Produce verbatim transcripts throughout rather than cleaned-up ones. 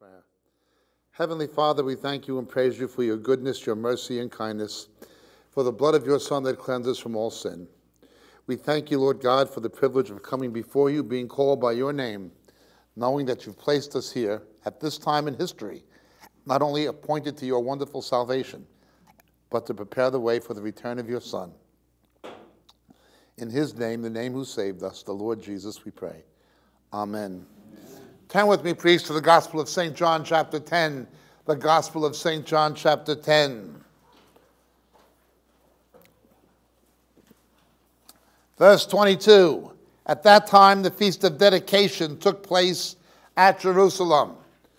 Prayer. Heavenly Father, we thank you and praise you for your goodness, your mercy, and kindness, for the blood of your Son that cleanses from all sin. We thank you, Lord God, for the privilege of coming before you, being called by your name, knowing that you've placed us here at this time in history, not only appointed to your wonderful salvation, but to prepare the way for the return of your Son. In his name, the name who saved us, the Lord Jesus, we pray. Amen. Turn with me, please, to the Gospel of Saint John, chapter ten. The Gospel of Saint John, chapter ten. Verse twenty-two. At that time, the Feast of Dedication took place at Jerusalem.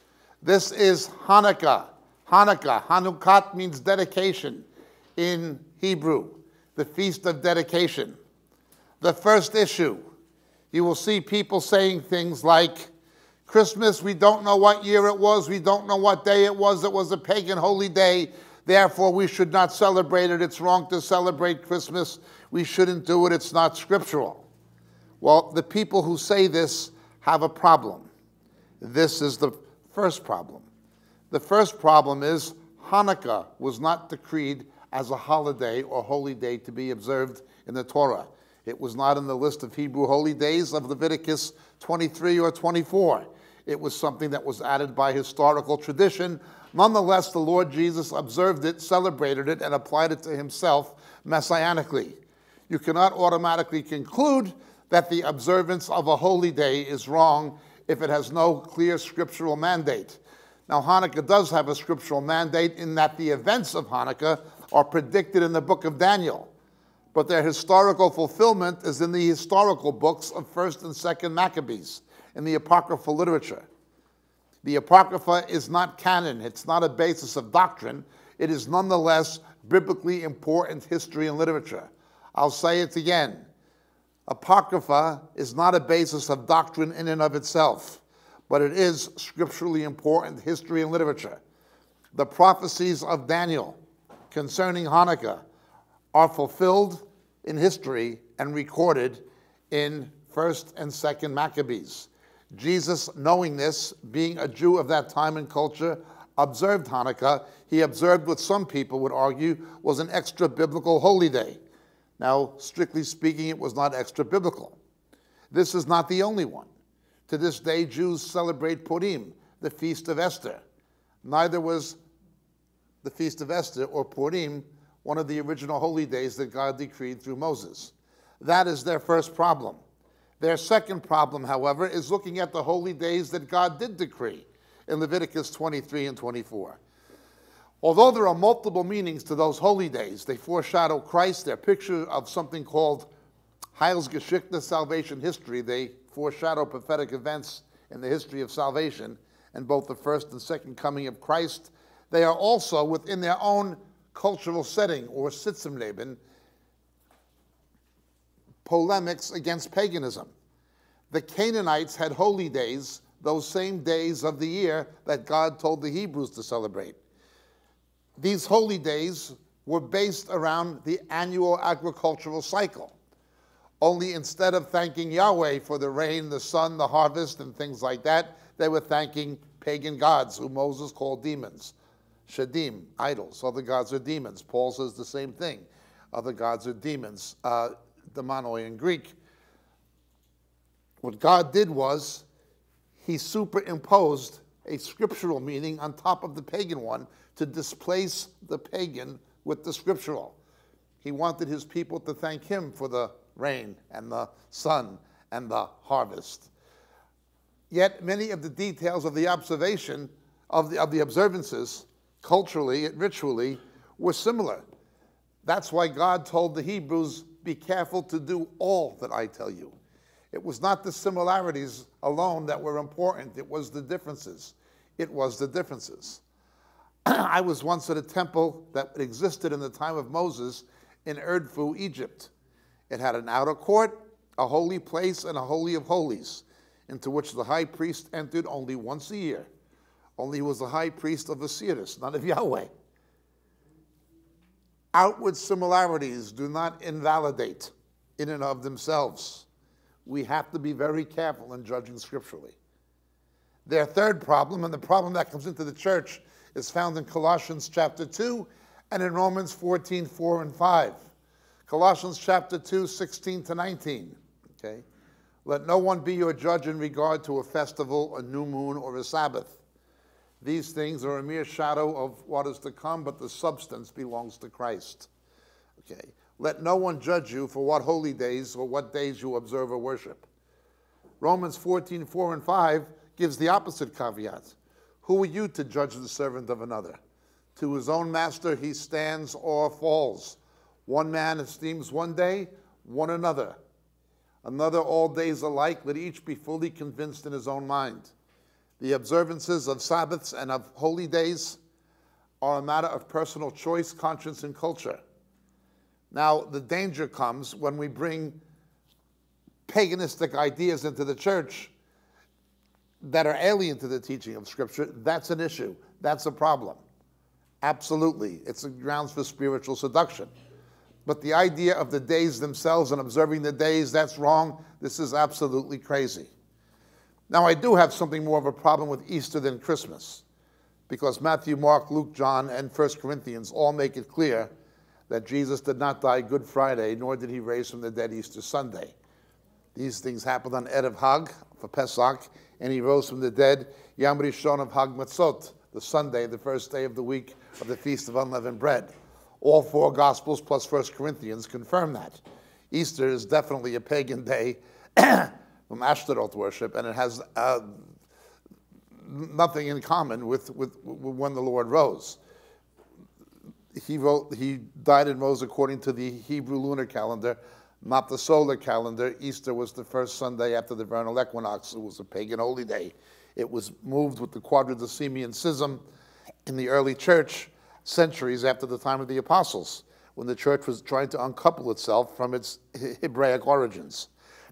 This is Hanukkah. Hanukkah. Chanukah means dedication in Hebrew. The Feast of Dedication. The first issue, you will see people saying things like, Christmas, we don't know what year it was, we don't know what day it was, it was a pagan holy day, therefore we should not celebrate it, it's wrong to celebrate Christmas, we shouldn't do it, it's not scriptural. Well, the people who say this have a problem. This is the first problem. The first problem is Hanukkah was not decreed as a holiday or holy day to be observed in the Torah. It was not in the list of Hebrew holy days of Leviticus twenty-three or twenty-four. It was something that was added by historical tradition. Nonetheless, the Lord Jesus observed it, celebrated it, and applied it to himself messianically. You cannot automatically conclude that the observance of a holy day is wrong if it has no clear scriptural mandate. Now, Hanukkah does have a scriptural mandate in that the events of Hanukkah are predicted in the book of Daniel, but their historical fulfillment is in the historical books of First and Second Maccabees, in the apocryphal literature. The Apocrypha is not canon. It's not a basis of doctrine. It is nonetheless biblically important history and literature. I'll say it again. Apocrypha is not a basis of doctrine in and of itself, but it is scripturally important history and literature. The prophecies of Daniel concerning Hanukkah are fulfilled in history and recorded in First and Second Maccabees. Jesus, knowing this, being a Jew of that time and culture, observed Hanukkah. He observed what some people would argue was an extra biblical holy day. Now, strictly speaking, it was not extra biblical. This is not the only one. To this day, Jews celebrate Purim, the Feast of Esther. Neither was the Feast of Esther or Purim one of the original holy days that God decreed through Moses. That is their first problem. Their second problem, however, is looking at the holy days that God did decree in Leviticus twenty-three and twenty-four. Although there are multiple meanings to those holy days, they foreshadow Christ, they're a picture of something called Heilsgeschichte, salvation history. They foreshadow prophetic events in the history of salvation and both the first and second coming of Christ. They are also within their own cultural setting, or Sitzumleben, polemics against paganism. The Canaanites had holy days, those same days of the year that God told the Hebrews to celebrate. These holy days were based around the annual agricultural cycle. Only instead of thanking Yahweh for the rain, the sun, the harvest, and things like that, they were thanking pagan gods, who Moses called demons. Shadim, idols. Other gods are demons. Paul says the same thing. Other gods are demons. Uh, demonoi in Greek. What God did was he superimposed a scriptural meaning on top of the pagan one to displace the pagan with the scriptural. He wanted his people to thank him for the rain and the sun and the harvest. Yet many of the details of the observation of the, of the observances, culturally and ritually, were similar. That's why God told the Hebrews, be careful to do all that I tell you. It was not the similarities alone that were important. It was the differences. It was the differences. I was once at a temple that existed in the time of Moses in Erdfu, Egypt. It had an outer court, a holy place, and a holy of holies, into which the high priest entered only once a year. Only he was the high priest of Osiris, not of Yahweh. Outward similarities do not invalidate in and of themselves. We have to be very careful in judging scripturally. Their third problem, and the problem that comes into the church, is found in Colossians chapter two and in Romans fourteen, four and five. Colossians chapter two, sixteen to nineteen. Okay? Let no one be your judge in regard to a festival, a new moon, or a Sabbath. These things are a mere shadow of what is to come, but the substance belongs to Christ. Okay. Let no one judge you for what holy days or what days you observe or worship. Romans fourteen, four and five gives the opposite caveat. Who are you to judge the servant of another? To his own master he stands or falls. One man esteems one day, one another. Another all days alike, let each be fully convinced in his own mind. The observances of Sabbaths and of holy days are a matter of personal choice, conscience, and culture. Now, the danger comes when we bring paganistic ideas into the church that are alien to the teaching of Scripture. That's an issue. That's a problem. Absolutely. It's a grounds for spiritual seduction. But the idea of the days themselves and observing the days, that's wrong. This is absolutely crazy. Now, I do have something more of a problem with Easter than Christmas, because Matthew, Mark, Luke, John, and First Corinthians all make it clear that Jesus did not die Good Friday, nor did he raise from the dead Easter Sunday. These things happened on Erev Hag for Pesach, and he rose from the dead Yom Rishon of Hag Matzot, the Sunday, the first day of the week of the Feast of Unleavened Bread. All four Gospels plus First Corinthians confirm that. Easter is definitely a pagan day from Ashtaroth worship, and it has uh, nothing in common with, with, with when the Lord rose. He, wrote, he died and rose according to the Hebrew lunar calendar, not the solar calendar. Easter was the first Sunday after the vernal equinox. It was a pagan holy day. It was moved with the Quadridecimian schism in the early church centuries after the time of the apostles, when the church was trying to uncouple itself from its Hebraic origins.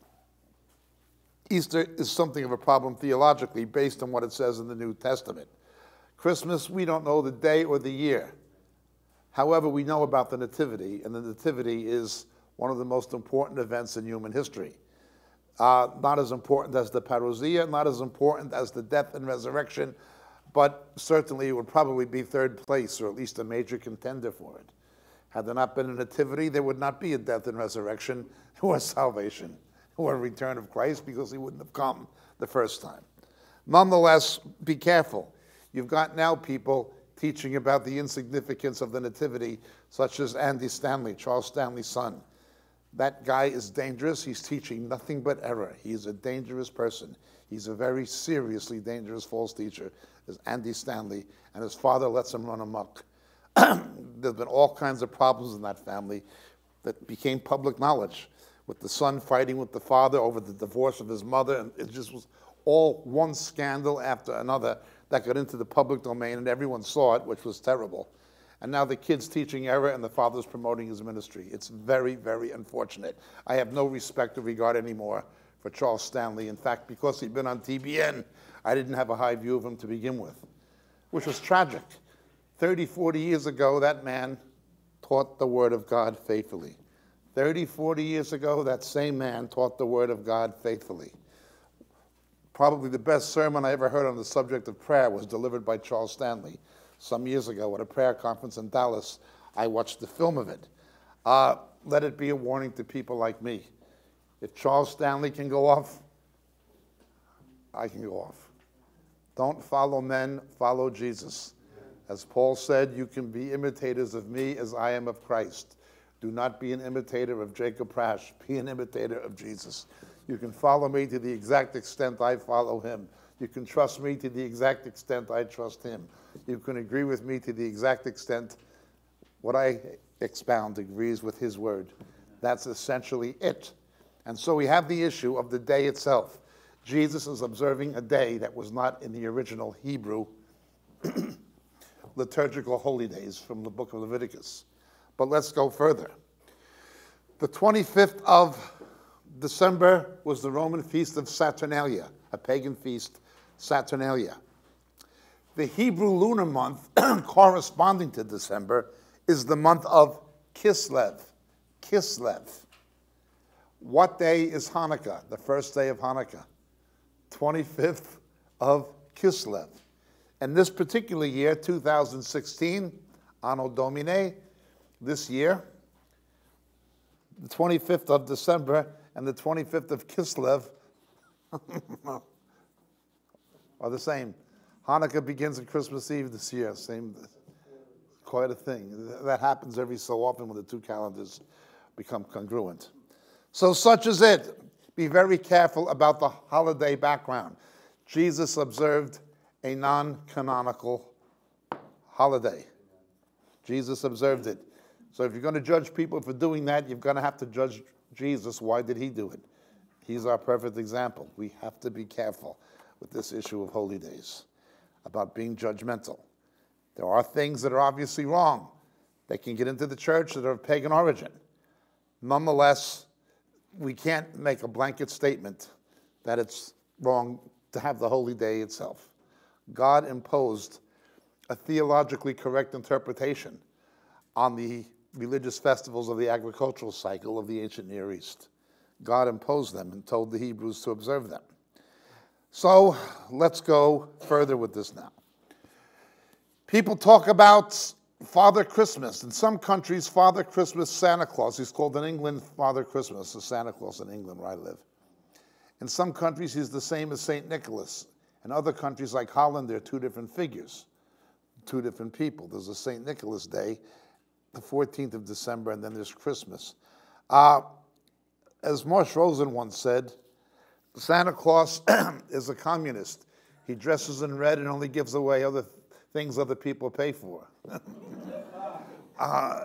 Easter is something of a problem theologically based on what it says in the New Testament. Christmas, we don't know the day or the year. However, we know about the Nativity, and the Nativity is one of the most important events in human history. Uh, not as important as the parousia, not as important as the death and resurrection, but certainly it would probably be third place, or at least a major contender for it. Had there not been a Nativity, there would not be a death and resurrection or salvation or a return of Christ, because he wouldn't have come the first time. Nonetheless, be careful. You've got now people teaching about the insignificance of the Nativity, such as Andy Stanley, Charles Stanley's son. That guy is dangerous. He's teaching nothing but error. He's a dangerous person. He's a very seriously dangerous false teacher, is Andy Stanley, and his father lets him run amok. There's been all kinds of problems in that family that became public knowledge, with the son fighting with the father over the divorce of his mother, and it just was all one scandal after another that got into the public domain, and everyone saw it, which was terrible. And now the kid's teaching error, and the father's promoting his ministry. It's very, very unfortunate. I have no respect or regard anymore for Charles Stanley. In fact, because he'd been on T B N, I didn't have a high view of him to begin with, which was tragic. thirty, forty years ago, that man taught the Word of God faithfully. thirty, forty years ago, that same man taught the Word of God faithfully. Probably the best sermon I ever heard on the subject of prayer was delivered by Charles Stanley some years ago at a prayer conference in Dallas. I watched the film of it. Uh, let it be a warning to people like me. If Charles Stanley can go off, I can go off. Don't follow men, follow Jesus. As Paul said, you can be imitators of me as I am of Christ. Do not be an imitator of Jacob Prasch. Be an imitator of Jesus. You can follow me to the exact extent I follow him. You can trust me to the exact extent I trust him. You can agree with me to the exact extent what I expound agrees with his word. That's essentially it. And so we have the issue of the day itself. Jesus is observing a day that was not in the original Hebrew liturgical holy days from the book of Leviticus. But let's go further. The twenty-fifth of December was the Roman feast of Saturnalia, a pagan feast, Saturnalia. The Hebrew lunar month corresponding to December is the month of Kislev. Kislev. What day is Hanukkah, the first day of Hanukkah? twenty-fifth of Kislev. And this particular year, two thousand sixteen, Anno Domini, this year, the twenty-fifth of December and the twenty-fifth of Kislev are the same. Hanukkah begins on Christmas Eve this year. Same, quite a thing. That happens every so often when the two calendars become congruent. So such is it. Be very careful about the holiday background. Jesus observed a non-canonical holiday. Jesus observed it. So if you're going to judge people for doing that, you're going to have to judge Jesus. Why did he do it? He's our perfect example. We have to be careful with this issue of holy days, about being judgmental. There are things that are obviously wrong. They can get into the church that are of pagan origin. Nonetheless, we can't make a blanket statement that it's wrong to have the holy day itself. God imposed a theologically correct interpretation on the religious festivals of the agricultural cycle of the ancient Near East. God imposed them and told the Hebrews to observe them. So let's go further with this now. People talk about Father Christmas. In some countries, Father Christmas, Santa Claus, he's called in England Father Christmas, the Santa Claus in England where I live. In some countries, he's the same as Saint Nicholas. In other countries like Holland, there are two different figures, two different people. There's a Saint Nicholas Day, the fourteenth of December, and then there's Christmas. Uh, as Marsh Rosen once said, Santa Claus is a communist. He dresses in red and only gives away other th- things other people pay for. uh,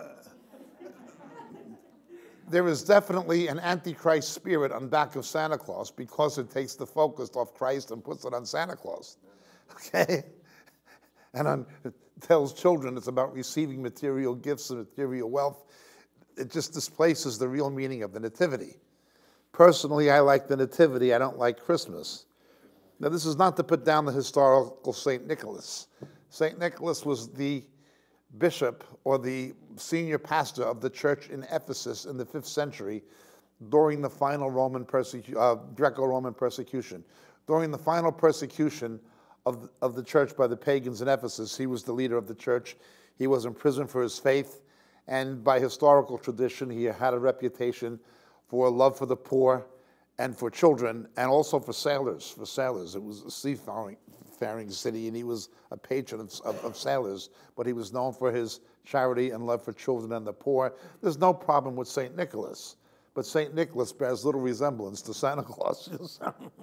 there is definitely an antichrist spirit on back of Santa Claus because it takes the focus off Christ and puts it on Santa Claus. Okay? And on, it tells children it's about receiving material gifts and material wealth. It just displaces the real meaning of the Nativity. Personally, I like the Nativity. I don't like Christmas. Now, this is not to put down the historical Saint Nicholas. Saint Nicholas was the bishop or the senior pastor of the church in Ephesus in the fifth century during the final Roman persecu- uh, Greco-Roman persecution. During the final persecution of, of the church by the pagans in Ephesus, he was the leader of the church. He was in prison for his faith, and by historical tradition, he had a reputation for love for the poor and for children, and also for sailors. For sailors, it was a seafaring faring city, and he was a patron of, of, of sailors, but he was known for his charity and love for children and the poor. There's no problem with Saint Nicholas, but Saint Nicholas bears little resemblance to Santa Claus.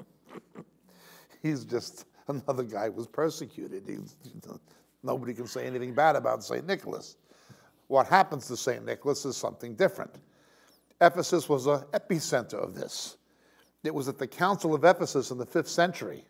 He's just another guy who was persecuted. He's, nobody can say anything bad about Saint Nicholas. What happens to Saint Nicholas is something different. Ephesus was an epicenter of this. It was at the Council of Ephesus in the fifth century,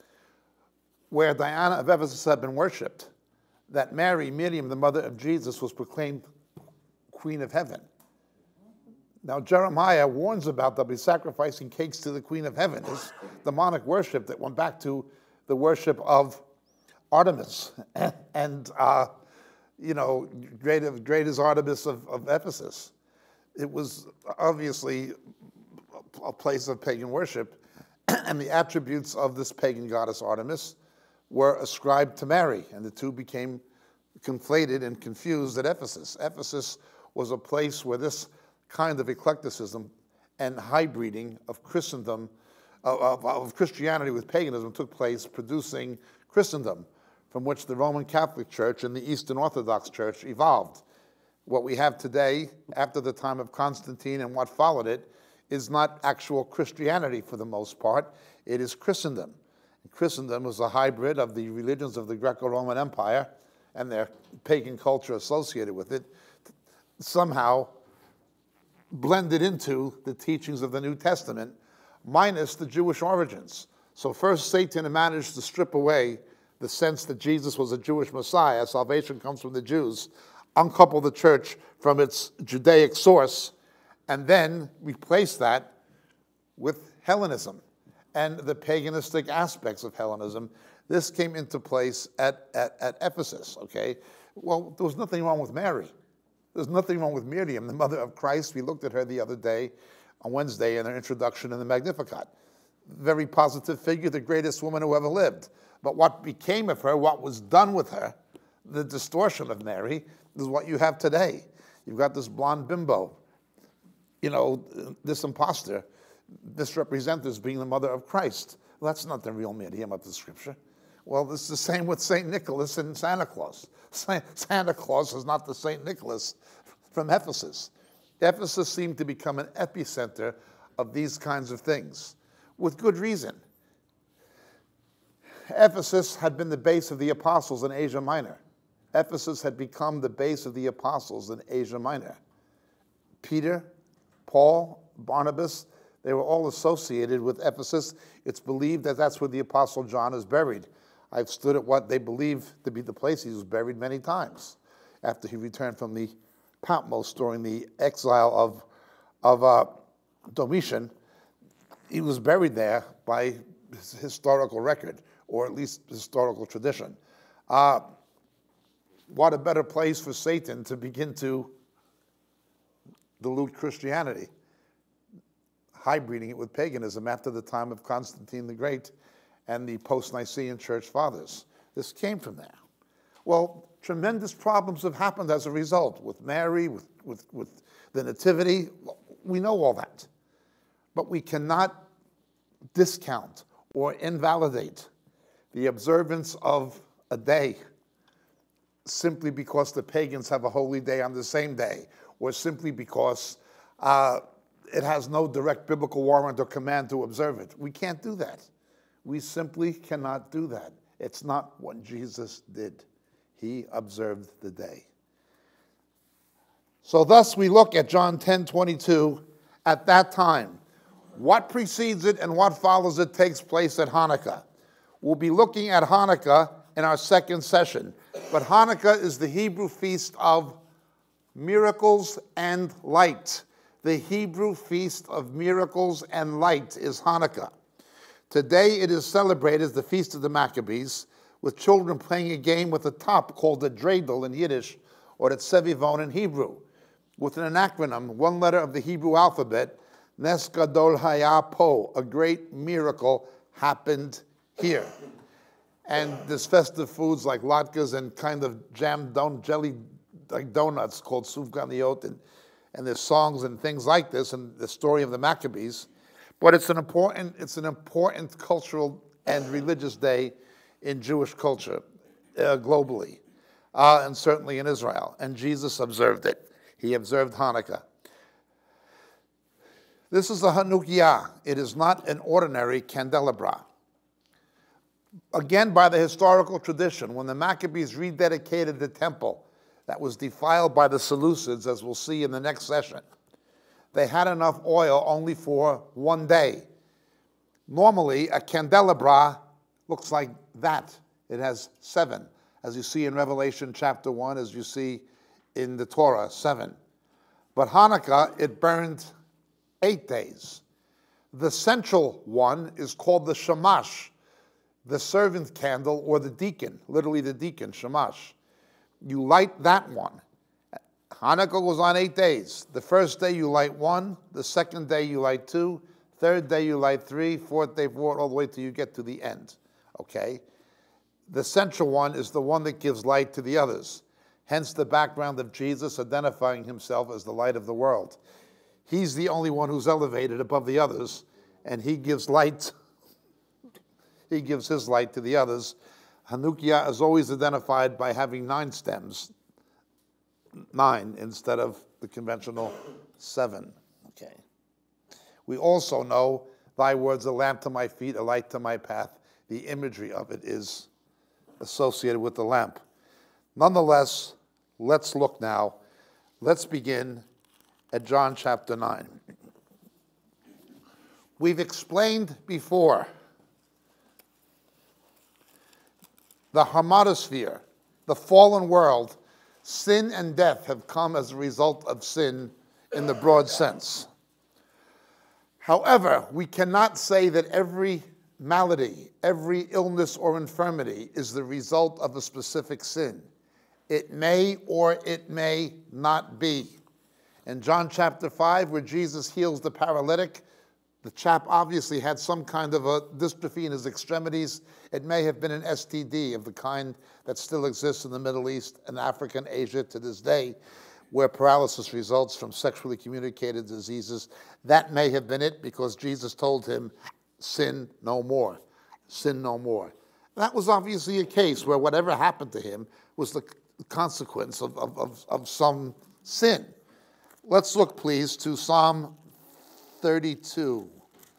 where Diana of Ephesus had been worshipped, that Mary, Miriam, the mother of Jesus, was proclaimed Queen of Heaven. Now, Jeremiah warns about they'll be sacrificing cakes to the Queen of Heaven. It's demonic worship that went back to the worship of Artemis. And, uh, you know, great, great is Artemis of, of Ephesus. It was obviously a place of pagan worship, and the attributes of this pagan goddess Artemis were ascribed to Mary, and the two became conflated and confused at Ephesus. Ephesus was a place where this kind of eclecticism and hybriding of Christendom, of, of Christianity with paganism took place, producing Christendom, from which the Roman Catholic Church and the Eastern Orthodox Church evolved. What we have today, after the time of Constantine and what followed it, is not actual Christianity for the most part. It is Christendom. And Christendom is a hybrid of the religions of the Greco-Roman Empire and their pagan culture associated with it, somehow blended into the teachings of the New Testament, minus the Jewish origins. So first, Satan managed to strip away the sense that Jesus was a Jewish Messiah, salvation comes from the Jews, uncouple the church from its Judaic source, and then replace that with Hellenism and the paganistic aspects of Hellenism. This came into place at, at, at Ephesus, okay? Well, there was nothing wrong with Mary. There's nothing wrong with Miriam, the mother of Christ. We looked at her the other day, on Wednesday, in her introduction in the Magnificat. Very positive figure, the greatest woman who ever lived. But what became of her, what was done with her, the distortion of Mary, is what you have today. You've got this blonde bimbo, you know, this imposter, misrepresented as being the mother of Christ. Well, that's not the real medium of the scripture. Well, it's the same with Saint Nicholas and Santa Claus. Santa Claus is not the Saint Nicholas from Ephesus. Ephesus seemed to become an epicenter of these kinds of things, with good reason. Ephesus had been the base of the apostles in Asia Minor. Ephesus had become the base of the apostles in Asia Minor. Peter, Paul, Barnabas, they were all associated with Ephesus. It's believed that that's where the Apostle John is buried. I've stood at what they believe to be the place he was buried many times after he returned from the Patmos during the exile of, of uh, Domitian. He was buried there by historical record, or at least historical tradition. Uh, what a better place for Satan to begin to dilute Christianity, hybriding it with paganism after the time of Constantine the Great and the post-Nicene church fathers. This came from there. Well, tremendous problems have happened as a result with Mary, with, with, with the Nativity. We know all that. But we cannot discount or invalidate the observance of a day simply because the pagans have a holy day on the same day, or simply because uh, it has no direct biblical warrant or command to observe it. We can't do that. We simply cannot do that. It's not what Jesus did. He observed the day. So thus we look at John ten twenty-two. At that time, what precedes it and what follows it takes place at Hanukkah. We'll be looking at Hanukkah in our second session. But Hanukkah is the Hebrew feast of miracles and light. The Hebrew feast of miracles and light is Hanukkah. Today it is celebrated as the Feast of the Maccabees, with children playing a game with a top called the dreidel in Yiddish, or the tsevivon in Hebrew, with an acronym, one letter of the Hebrew alphabet, Nes Gadol Haya Po, a great miracle happened here. And there's festive foods like latkes and kind of jam don jelly like donuts called sufganiyot, and, and there's songs and things like this, and the story of the Maccabees. But it's an important, it's an important cultural and religious day in Jewish culture uh, globally, uh, and certainly in Israel. And Jesus observed it. He observed Hanukkah. This is a Hanukkah. It is not an ordinary candelabra. Again, by the historical tradition, when the Maccabees rededicated the temple that was defiled by the Seleucids, as we'll see in the next session, they had enough oil only for one day. Normally, a candelabra looks like that. It has seven, as you see in Revelation chapter one, as you see in the Torah, seven. But Hanukkah, it burned eight days. The central one is called the shamash, the servant candle, or the deacon, literally the deacon, shamash. You light that one. Hanukkah goes on eight days. The first day you light one, the second day you light two, third day you light three, fourth day four, all the way till you get to the end, okay? The central one is the one that gives light to the others. Hence the background of Jesus identifying himself as the light of the world. He's the only one who's elevated above the others, and he gives light. He gives his light to the others. Hanukkah is always identified by having nine stems, nine instead of the conventional seven. Okay. We also know, thy word's a lamp to my feet, a light to my path. The imagery of it is associated with the lamp. Nonetheless, let's look now. Let's begin at John chapter nine. We've explained before the harmatosphere, the fallen world. Sin and death have come as a result of sin in the broad sense. However, we cannot say that every malady, every illness or infirmity is the result of a specific sin. It may or it may not be. In John chapter five, where Jesus heals the paralytic, The chap obviously had some kind of a dystrophy in his extremities. It may have been an S T D of the kind that still exists in the Middle East and Africa and Asia to this day, where paralysis results from sexually communicated diseases. That may have been it, because Jesus told him, sin no more, sin no more. That was obviously a case where whatever happened to him was the consequence of, of, of, of some sin. Let's look, please, to Psalm thirty-two.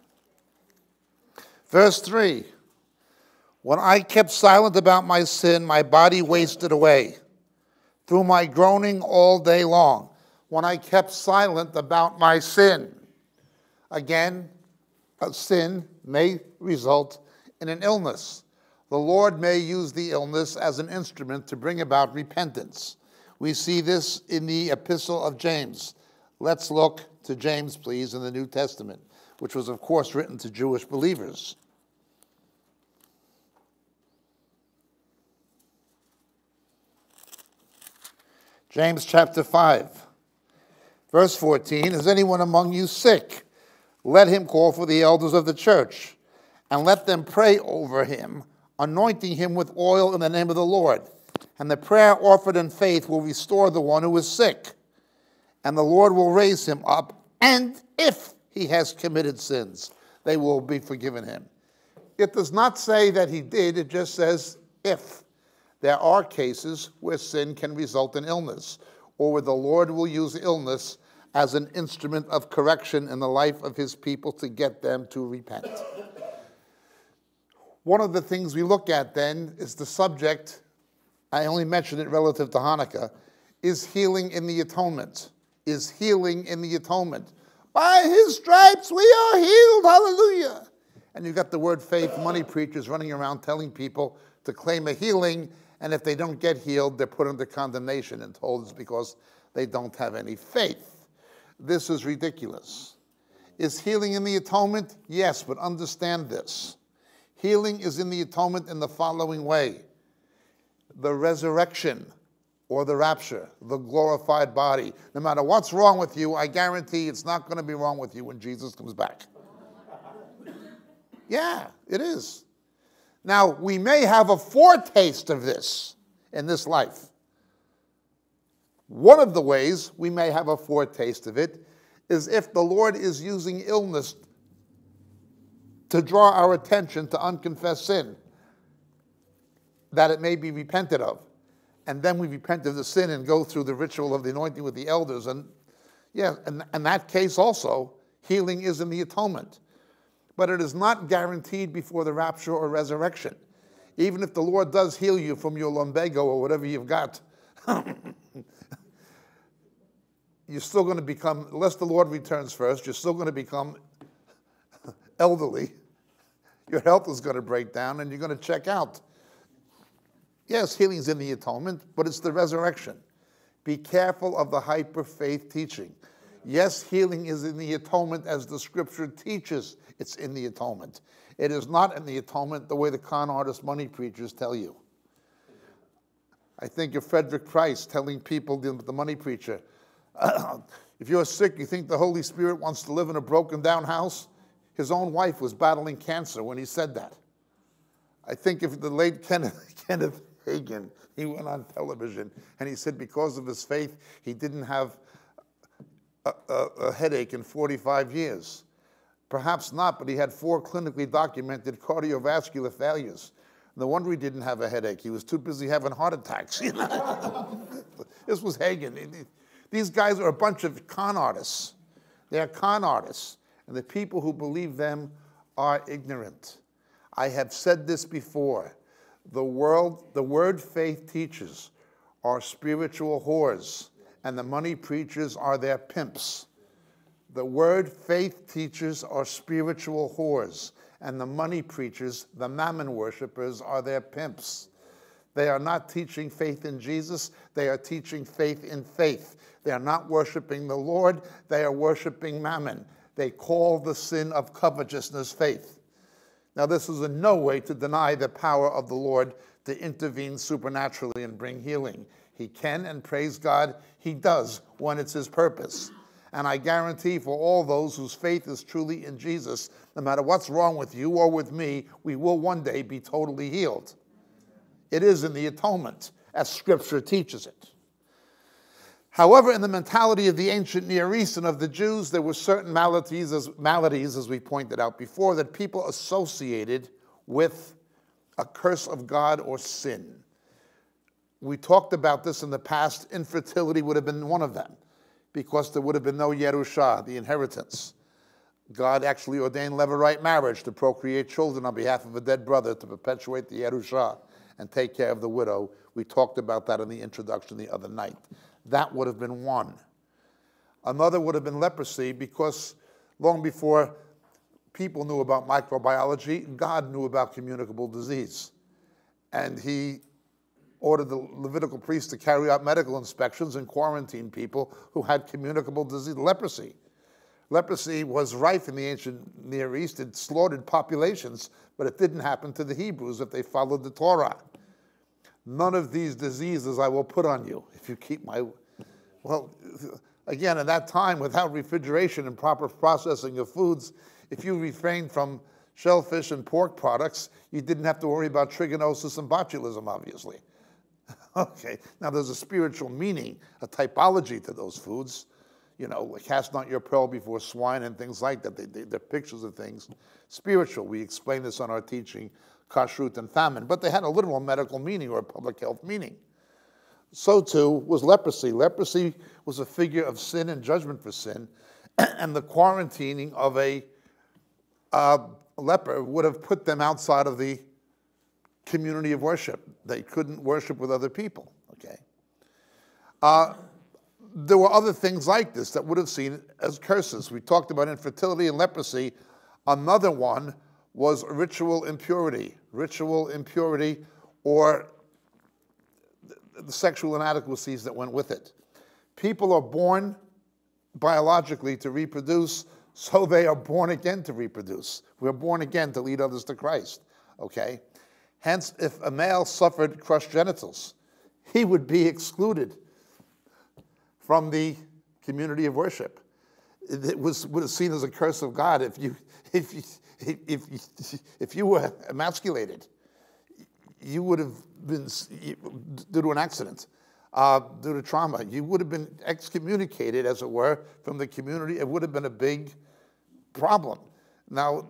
Verse three, when I kept silent about my sin, my body wasted away through my groaning all day long. When I kept silent about my sin. Again, a sin may result in an illness. The Lord may use the illness as an instrument to bring about repentance. We see this in the epistle of James. Let's look to James, please, in the New Testament, which was, of course, written to Jewish believers. James chapter five, verse fourteen, is anyone among you sick? Let him call for the elders of the church, and let them pray over him, anointing him with oil in the name of the Lord. And the prayer offered in faith will restore the one who is sick, and the Lord will raise him up, and if he has committed sins, they will be forgiven him. It does not say that he did, it just says if. There are cases where sin can result in illness, or where the Lord will use illness as an instrument of correction in the life of his people to get them to repent. One of the things we look at then is the subject, I only mentioned it relative to Hanukkah, is healing in the atonement. Is healing in the atonement. By his stripes we are healed, hallelujah. And you've got the word faith money preachers running around telling people to claim a healing, and if they don't get healed, they're put under condemnation and told it's because they don't have any faith. This is ridiculous. Is healing in the atonement? Yes, but understand this. Healing is in the atonement in the following way. The resurrection or the rapture, the glorified body. No matter what's wrong with you, I guarantee it's not going to be wrong with you when Jesus comes back. Yeah, it is. Now, we may have a foretaste of this in this life. One of the ways we may have a foretaste of it is if the Lord is using illness to draw our attention to unconfessed sin, that it may be repented of. And then we repent of the sin and go through the ritual of the anointing with the elders. And yeah, in, in that case also, healing is in the atonement. But it is not guaranteed before the rapture or resurrection. Even if the Lord does heal you from your lumbago or whatever you've got, you're still going to become, unless the Lord returns first, you're still going to become elderly. Your health is going to break down and you're going to check out. Yes, healing's in the atonement, but it's the resurrection. Be careful of the hyper faith teaching. Yes, healing is in the atonement as the scripture teaches it's in the atonement. It is not in the atonement the way the con artist money preachers tell you. I think of Frederick Price telling people, the money preacher, if you're sick, you think the Holy Spirit wants to live in a broken down house? His own wife was battling cancer when he said that. I think of the late Kenneth, Kenneth Hagin. He went on television and he said because of his faith, he didn't have a, a, a headache in forty-five years. Perhaps not, but he had four clinically documented cardiovascular failures. No wonder he didn't have a headache. He was too busy having heart attacks. You know? This was Hagin. These guys are a bunch of con artists. They are con artists. And the people who believe them are ignorant. I have said this before. The world, the word faith teachers are spiritual whores, and the money preachers are their pimps. The word faith teachers are spiritual whores, and the money preachers, the mammon worshipers, are their pimps. They are not teaching faith in Jesus, they are teaching faith in faith. They are not worshiping the Lord, they are worshiping mammon. They call the sin of covetousness faith. Now, this is in no way to deny the power of the Lord to intervene supernaturally and bring healing. He can, and praise God, he does when it's his purpose. And I guarantee for all those whose faith is truly in Jesus, no matter what's wrong with you or with me, we will one day be totally healed. It is in the atonement, as Scripture teaches it. However, in the mentality of the ancient Near East and of the Jews, there were certain maladies, as, maladies, as we pointed out before, that people associated with a curse of God or sin. We talked about this in the past. Infertility would have been one of them, because there would have been no Yerusha, the inheritance. God actually ordained Levirate marriage to procreate children on behalf of a dead brother to perpetuate the Yerusha and take care of the widow. We talked about that in the introduction the other night. That would have been one. Another would have been leprosy, because long before people knew about microbiology, God knew about communicable disease. And he ordered the Levitical priests to carry out medical inspections and quarantine people who had communicable disease, leprosy. Leprosy was rife in the ancient Near East. It slaughtered populations, but it didn't happen to the Hebrews if they followed the Torah. None of these diseases I will put on you if you keep my... Well, again, at that time, without refrigeration and proper processing of foods, if you refrained from shellfish and pork products, you didn't have to worry about trichinosis and botulism, obviously. Okay, now there's a spiritual meaning, a typology to those foods. You know, cast not your pearl before swine and things like that. They, they, they're pictures of things. Spiritual, we explain this on our teaching, kashrut and famine. But they had a literal medical meaning or a public health meaning. So too was leprosy. Leprosy was a figure of sin and judgment for sin. And the quarantining of a uh, leper would have put them outside of the community of worship. They couldn't worship with other people, okay? Uh, there were other things like this that would have seen as curses. We talked about infertility and leprosy. Another one was ritual impurity. Ritual impurity, or the sexual inadequacies that went with it. People are born biologically to reproduce, so they are born again to reproduce. We're born again to lead others to Christ, okay? Hence, if a male suffered crushed genitals, he would be excluded from the community of worship. It was would have seen as a curse of God if you if you, if you, if you were emasculated. You would have been, due to an accident, uh, due to trauma, you would have been excommunicated, as it were, from the community. It would have been a big problem. Now,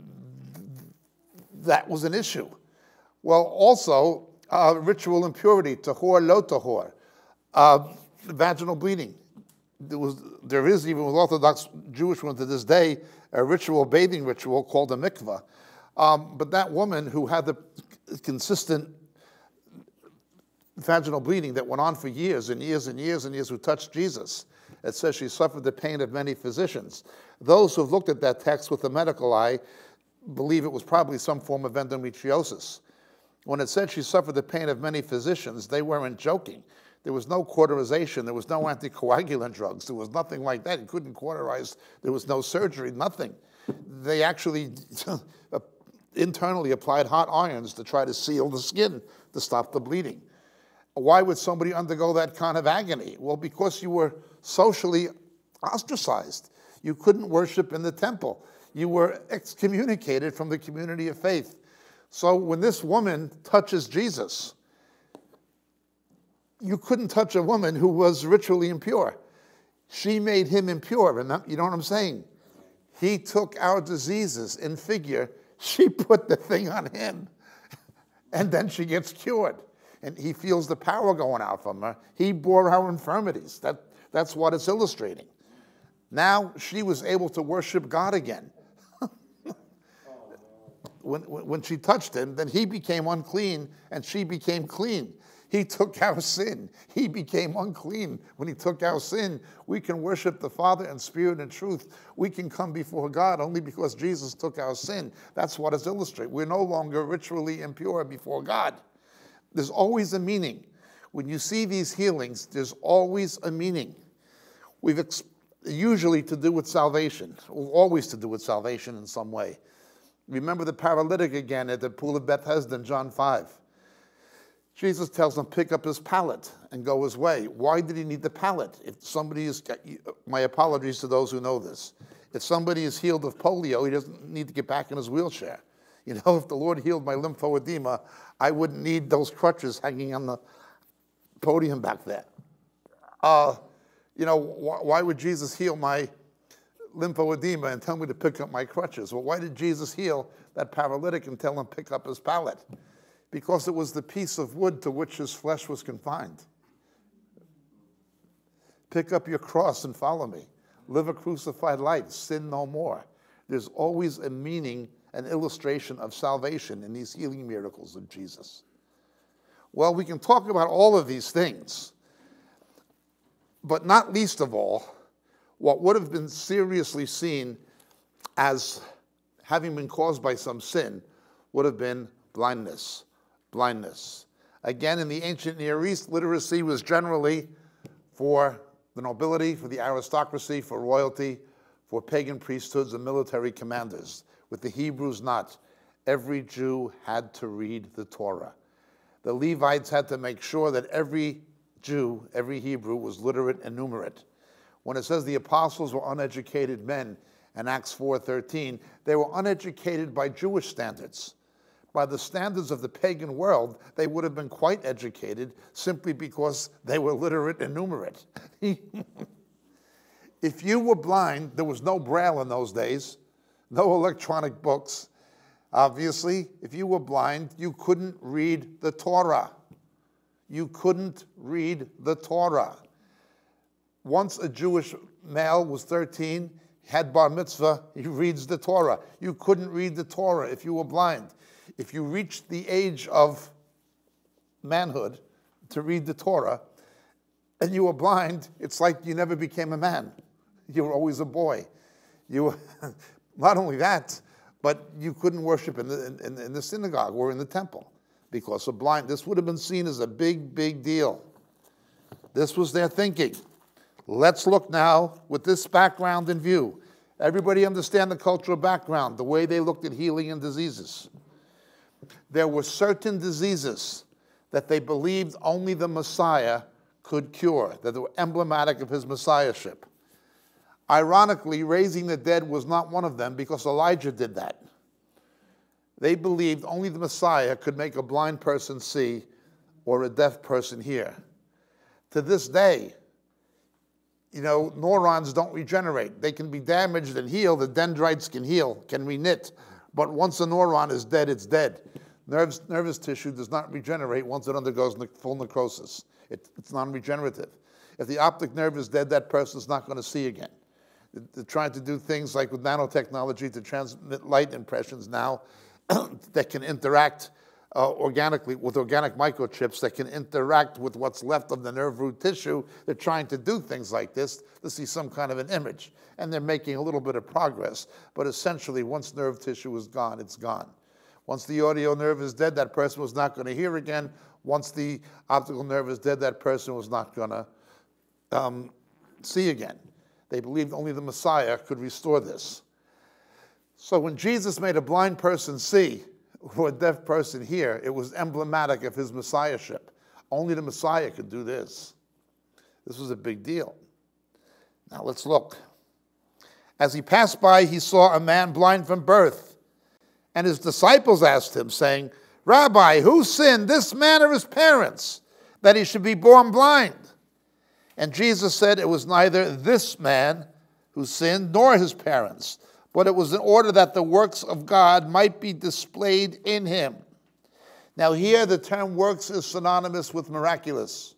that was an issue. Well, also, uh, ritual impurity, tahor, lo tahor, uh, vaginal bleeding. There, was, there is, even with Orthodox Jewish women to this day, a ritual bathing ritual called a mikvah. Um, but that woman who had the consistent vaginal bleeding that went on for years and years and years and years, who touched Jesus, it says she suffered the pain of many physicians. Those who have looked at that text with the medical eye believe it was probably some form of endometriosis. When it said she suffered the pain of many physicians, they weren't joking. There was no cauterization. There was no anticoagulant drugs. There was nothing like that. You couldn't cauterize. There was no surgery, nothing. They actually internally applied hot irons to try to seal the skin to stop the bleeding. Why would somebody undergo that kind of agony? Well, because you were socially ostracized. You couldn't worship in the temple. You were excommunicated from the community of faith. So when this woman touches Jesus, you couldn't touch a woman who was ritually impure. She made him impure. Remember, you know what I'm saying? He took our diseases in figure. She put the thing on him, and then she gets cured. And he feels the power going out from her. He bore our infirmities. That, that's what it's illustrating. Now she was able to worship God again. when, when she touched him, then he became unclean, and she became clean. He took our sin. He became unclean. When he took our sin, we can worship the Father in spirit and truth. We can come before God only because Jesus took our sin. That's what it's illustrating. We're no longer ritually impure before God. There's always a meaning. When you see these healings, there's always a meaning. We've ex- usually to do with salvation, always to do with salvation in some way. Remember the paralytic again at the pool of Bethesda in John five. Jesus tells him, pick up his pallet and go his way. Why did he need the pallet? If somebody is, my apologies to those who know this. If somebody is healed of polio, he doesn't need to get back in his wheelchair. You know, if the Lord healed my lymphoedema, I wouldn't need those crutches hanging on the podium back there. Uh, you know, wh why would Jesus heal my lymphoedema and tell me to pick up my crutches? Well, why did Jesus heal that paralytic and tell him pick up his pallet? Because it was the piece of wood to which his flesh was confined. Pick up your cross and follow me. Live a crucified life. Sin no more. There's always a meaning, an illustration of salvation in these healing miracles of Jesus. Well, we can talk about all of these things, but not least of all, what would have been seriously seen as having been caused by some sin would have been blindness. Blindness. Again, in the ancient Near East, literacy was generally for the nobility, for the aristocracy, for royalty, for pagan priesthoods and military commanders. With the Hebrews not. Every Jew had to read the Torah. The Levites had to make sure that every Jew, every Hebrew, was literate and numerate. When it says the apostles were uneducated men in Acts four thirteen, they were uneducated by Jewish standards. By the standards of the pagan world, they would have been quite educated simply because they were literate and numerate. If you were blind, there was no Braille in those days, no electronic books. Obviously, if you were blind, you couldn't read the Torah. You couldn't read the Torah. Once a Jewish male was thirteen, had bar mitzvah, he reads the Torah. You couldn't read the Torah if you were blind. If you reached the age of manhood to read the Torah and you were blind, it's like you never became a man. You were always a boy. You were, not only that, but you couldn't worship in the, in, in the synagogue or in the temple because of blind. This would have been seen as a big, big deal. This was their thinking. Let's look now with this background in view. Everybody understand the cultural background, the way they looked at healing and diseases. There were certain diseases that they believed only the Messiah could cure, that were emblematic of his messiahship. Ironically, raising the dead was not one of them because Elijah did that. They believed only the Messiah could make a blind person see or a deaf person hear. To this day, you know, neurons don't regenerate. They can be damaged and healed. The dendrites can heal, can reknit. But once a neuron is dead, it's dead. Nerves, nervous tissue does not regenerate once it undergoes full necrosis. It, it's non-regenerative. If the optic nerve is dead, that person's not going to see again. They're trying to do things like with nanotechnology to transmit light impressions now that can interact uh, organically with organic microchips that can interact with what's left of the nerve root tissue. They're trying to do things like this to see some kind of an image. And they're making a little bit of progress. But essentially, once nerve tissue is gone, it's gone. Once the audio nerve is dead, that person was not going to hear again. Once the optical nerve is dead, that person was not going to um, see again. They believed only the Messiah could restore this. So when Jesus made a blind person see, or a deaf person hear, it was emblematic of his messiahship. Only the Messiah could do this. This was a big deal. Now let's look. As he passed by, he saw a man blind from birth. And his disciples asked him, saying, Rabbi, who sinned, this man or his parents, that he should be born blind? And Jesus said it was neither this man who sinned nor his parents, but it was in order that the works of God might be displayed in him. Now here the term works is synonymous with miraculous.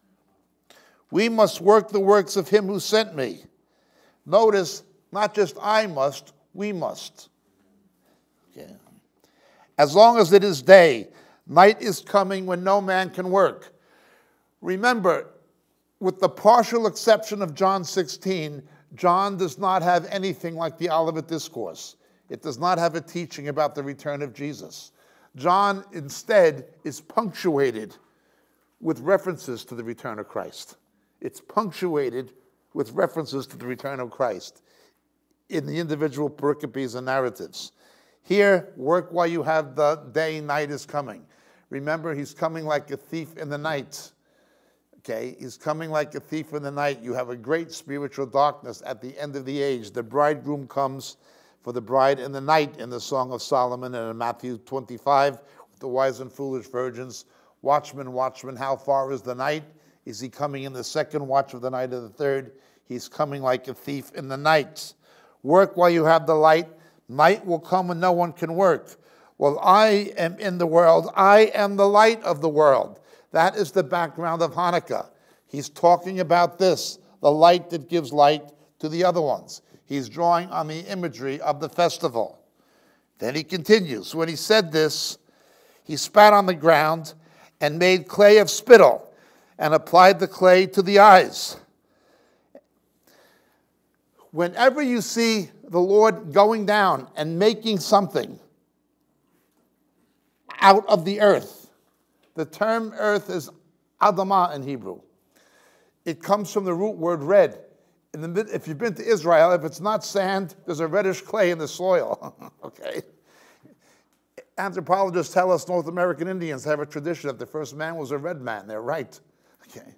We must work the works of him who sent me. Notice, not just I must, we must. Okay. As long as it is day, night is coming when no man can work. Remember, with the partial exception of John sixteen, John does not have anything like the Olivet Discourse. It does not have a teaching about the return of Jesus. John instead is punctuated with references to the return of Christ. It's punctuated with references to the return of Christ in the individual pericopes and narratives. Here, work while you have the day, night is coming. Remember, he's coming like a thief in the night. Okay, he's coming like a thief in the night. You have a great spiritual darkness at the end of the age. The bridegroom comes for the bride in the night in the Song of Solomon and in Matthew twenty-five, with the wise and foolish virgins. Watchman, watchman, how far is the night? Is he coming in the second watch of the night or the third? He's coming like a thief in the night. Work while you have the light. Night will come when no one can work. Well, I am in the world. I am the light of the world. That is the background of Hanukkah. He's talking about this, the light that gives light to the other ones. He's drawing on the imagery of the festival. Then he continues. When he said this, he spat on the ground and made clay of spittle and applied the clay to the eyes. Whenever you see the Lord going down and making something out of the earth, the term earth is Adamah in Hebrew. It comes from the root word red. In the, if you've been to Israel, if it's not sand, there's a reddish clay in the soil. Okay? Anthropologists tell us North American Indians have a tradition that the first man was a red man. They're right. Okay.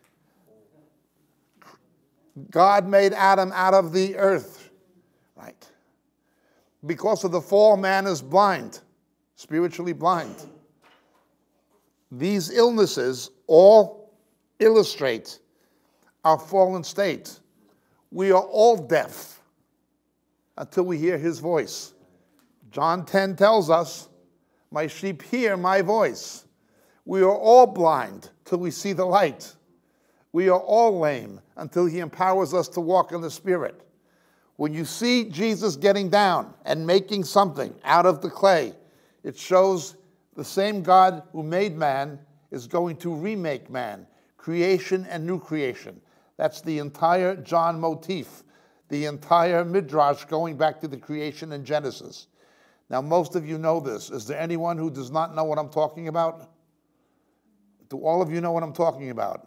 God made Adam out of the earth. Right. Because of the fall, man is blind, spiritually blind. These illnesses all illustrate our fallen state. We are all deaf until we hear his voice. John ten tells us, my sheep hear my voice. We are all blind till we see the light. We are all lame until he empowers us to walk in the Spirit. When you see Jesus getting down and making something out of the clay, it shows the same God who made man is going to remake man, creation and new creation. That's the entire John motif, the entire Midrash going back to the creation in Genesis. Now, most of you know this. Is there anyone who does not know what I'm talking about? Do all of you know what I'm talking about?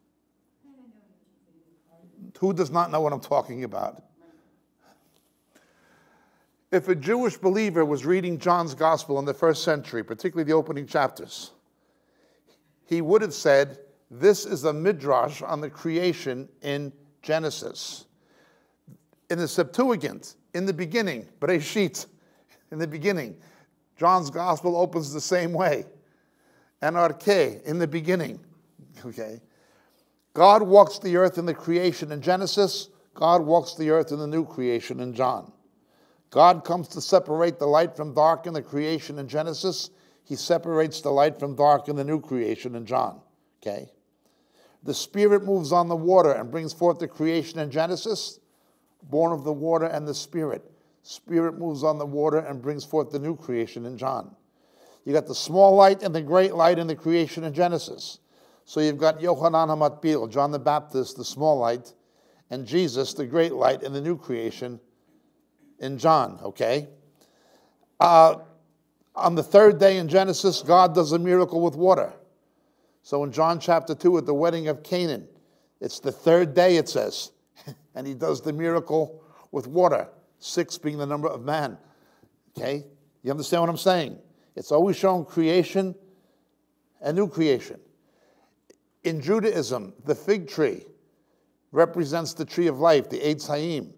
Who does not know what I'm talking about? If a Jewish believer was reading John's gospel in the first century, particularly the opening chapters, he would have said, this is a midrash on the creation in Genesis. In the Septuagint, in the beginning, Bereshit, in the beginning, John's gospel opens the same way. Anarche, in the beginning, okay? God walks the earth in the creation in Genesis. God walks the earth in the new creation in John. God comes to separate the light from dark in the creation in Genesis. He separates the light from dark in the new creation in John. Okay? The Spirit moves on the water and brings forth the creation in Genesis, born of the water and the Spirit. Spirit moves on the water and brings forth the new creation in John. You got the small light and the great light in the creation in Genesis. So you've got Yochanan HaMatpil, John the Baptist, the small light, and Jesus, the great light in the new creation in John, okay? Uh, on the third day in Genesis, God does a miracle with water. So in John chapter two, at the wedding of Canaan, it's the third day, it says, and he does the miracle with water, six being the number of man, okay? You understand what I'm saying? It's always shown creation and new creation. In Judaism, the fig tree represents the tree of life, the Eitz Hayim.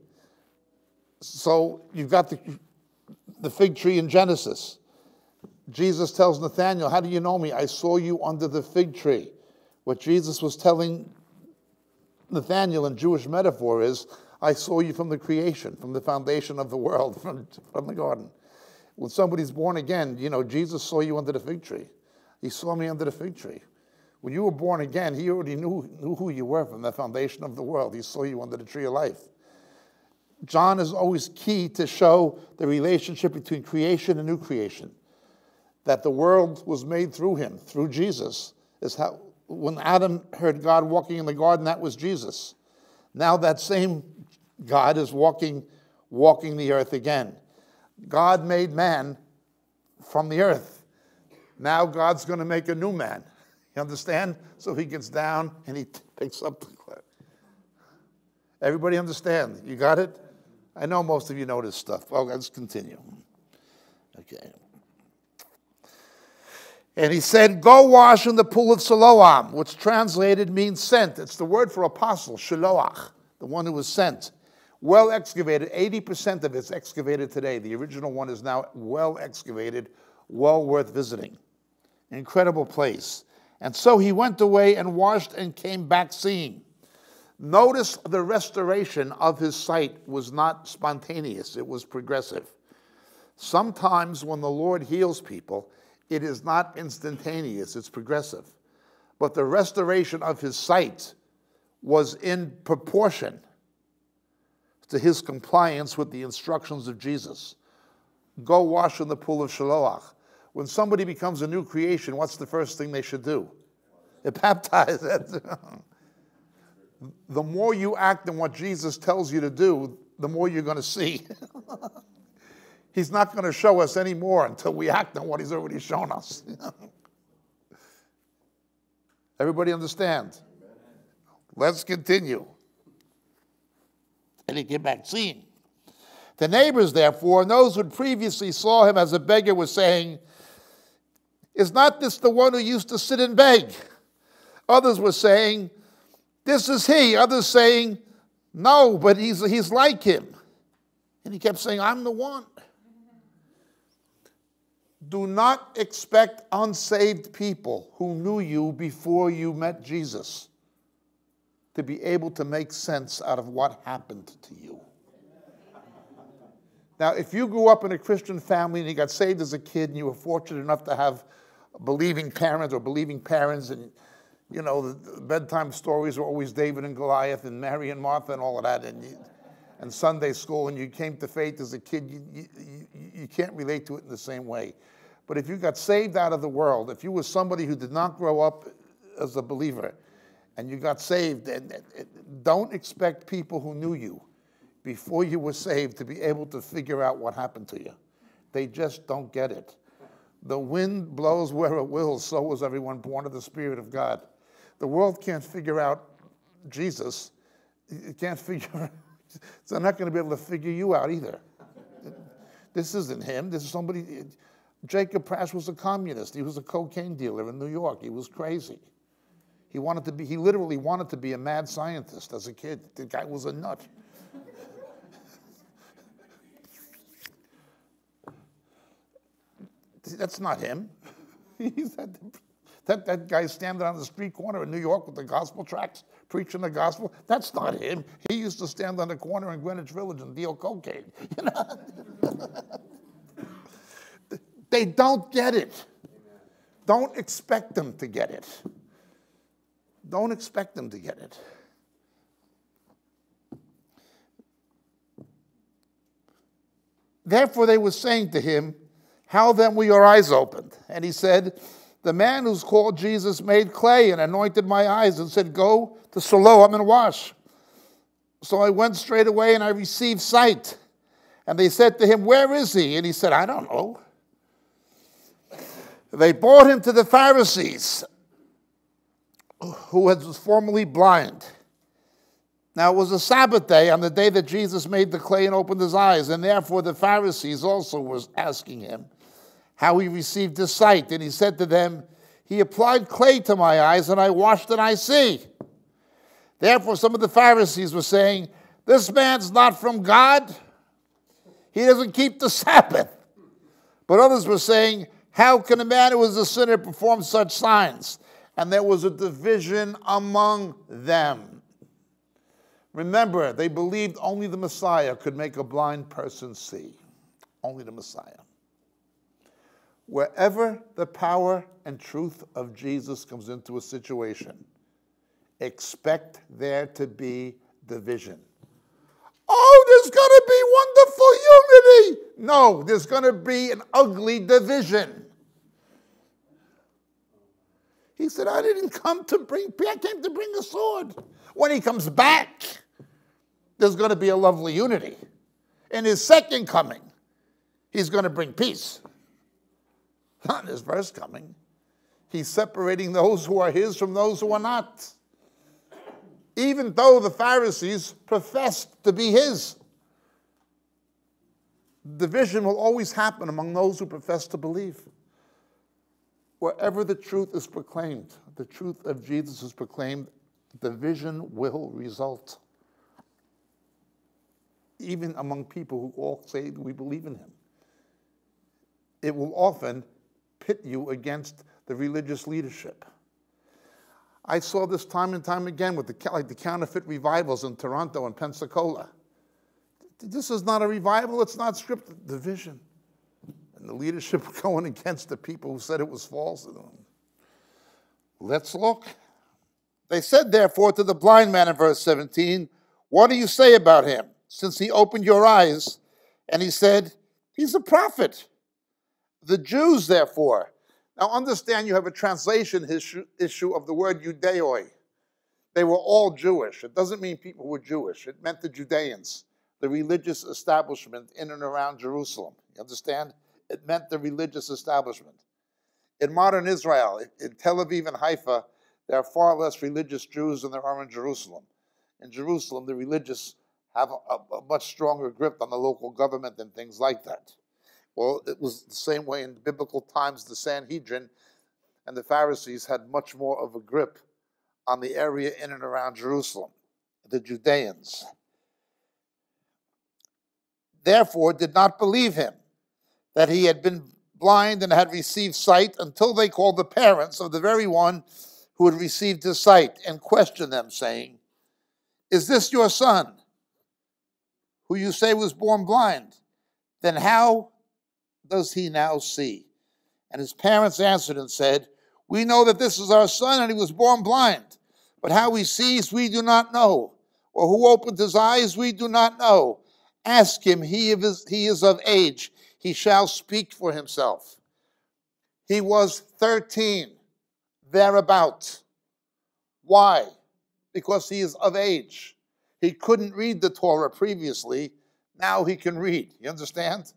So you've got the, the fig tree in Genesis. Jesus tells Nathanael, how do you know me? I saw you under the fig tree. What Jesus was telling Nathanael in Jewish metaphor is, I saw you from the creation, from the foundation of the world, from, from the garden. When somebody's born again, you know, Jesus saw you under the fig tree. He saw me under the fig tree. When you were born again, he already knew, knew who you were from the foundation of the world. He saw you under the tree of life. John is always key to show the relationship between creation and new creation. That the world was made through him, through Jesus. Is how when Adam heard God walking in the garden, that was Jesus. Now that same God is walking, walking the earth again. God made man from the earth. Now God's going to make a new man. You understand? So he gets down and he picks up the clay. Everybody understand? You got it? I know most of you know this stuff. Well, let's continue. Okay. And he said, go wash in the pool of Siloam, which translated means sent. It's the word for apostle, shiloach, the one who was sent. Well excavated, eighty percent of it's excavated today. The original one is now well excavated, well worth visiting. Incredible place. And so he went away and washed and came back seeing. Notice the restoration of his sight was not spontaneous, it was progressive. Sometimes when the Lord heals people, it is not instantaneous, it's progressive. But the restoration of his sight was in proportion to his compliance with the instructions of Jesus. Go wash in the pool of Shiloach. When somebody becomes a new creation, what's the first thing they should do? They baptize. The more you act in what Jesus tells you to do, the more you're going to see. He's not going to show us any more until we act on what he's already shown us. Everybody understand? Let's continue. And he came back seeing. The neighbors, therefore, and those who previously saw him as a beggar were saying, is not this the one who used to sit and beg? Others were saying, this is he. Others saying, no, but he's, he's like him. And he kept saying, I'm the one. Do not expect unsaved people who knew you before you met Jesus to be able to make sense out of what happened to you. Now, if you grew up in a Christian family and you got saved as a kid and you were fortunate enough to have believing parents or believing parents, and you know, the bedtime stories were always David and Goliath and Mary and Martha and all of that, and, you, and Sunday school, and you came to faith as a kid, you, you, you, you can't relate to it in the same way. But if you got saved out of the world, if you were somebody who did not grow up as a believer, and you got saved, and, and don't expect people who knew you before you were saved to be able to figure out what happened to you. They just don't get it. The wind blows where it will, so was everyone born of the Spirit of God. The world can't figure out Jesus. It can't figure out, they're not going to be able to figure you out either. This isn't him. This is somebody. Jacob Prasch was a communist. He was a cocaine dealer in New York. He was crazy. He wanted to be, he literally wanted to be a mad scientist as a kid. The guy was a nut. That's not him. He's that, that, that guy standing on the street corner in New York with the gospel tracts, preaching the gospel. That's not him. He used to stand on the corner in Greenwich Village and deal cocaine. You know? They don't get it. Don't expect them to get it. Don't expect them to get it. Therefore they were saying to him, how then were your eyes opened? And he said, the man who's called Jesus made clay and anointed my eyes and said, go to Siloam and wash. So I went straight away and I received sight. And they said to him, where is he? And he said, I don't know. They brought him to the Pharisees, who was formerly blind. Now it was a Sabbath day on the day that Jesus made the clay and opened his eyes, and therefore the Pharisees also was asking him how he received his sight. And he said to them, he applied clay to my eyes, and I washed and I see. Therefore some of the Pharisees were saying, this man's not from God. He doesn't keep the Sabbath. But others were saying, how can a man who is a sinner perform such signs? And there was a division among them. Remember, they believed only the Messiah could make a blind person see. Only the Messiah. Wherever the power and truth of Jesus comes into a situation, expect there to be division. Oh, there's going to be wonderful unity. No, there's going to be an ugly division. He said, I didn't come to bring, I came to bring a sword. When he comes back, there's going to be a lovely unity. In his second coming, he's going to bring peace. Not in his first coming. He's separating those who are his from those who are not. Even though the Pharisees professed to be his. Division will always happen among those who profess to believe. Wherever the truth is proclaimed, the truth of Jesus is proclaimed, division will result. Even among people who all say we believe in him. It will often pit you against the religious leadership. I saw this time and time again with the, like the counterfeit revivals in Toronto and Pensacola. This is not a revival, it's not scripted. Division. And the leadership going against the people who said it was false. Let's look. They said, therefore, to the blind man in verse seventeen, what do you say about him, since he opened your eyes? And he said, he's a prophet. The Jews, therefore. Now understand you have a translation issue, issue of the word Judeoi. They were all Jewish. It doesn't mean people were Jewish. It meant the Judeans, the religious establishment in and around Jerusalem. You understand? It meant the religious establishment. In modern Israel, in Tel Aviv and Haifa, there are far less religious Jews than there are in Jerusalem. In Jerusalem, the religious have a, a, a much stronger grip on the local government and things like that. Well, it was the same way in biblical times. The Sanhedrin and the Pharisees had much more of a grip on the area in and around Jerusalem, the Judeans. Therefore, did not believe him, that he had been blind and had received sight, until they called the parents of the very one who had received his sight and questioned them, saying, is this your son, who you say was born blind? Then how does he now see? And his parents answered and said, we know that this is our son, and he was born blind. But how he sees, we do not know. Or who opened his eyes, we do not know. Ask him, he is, he is of age. He shall speak for himself. He was thirteen, thereabout. Why? Because he is of age. He couldn't read the Torah previously. Now he can read. You understand?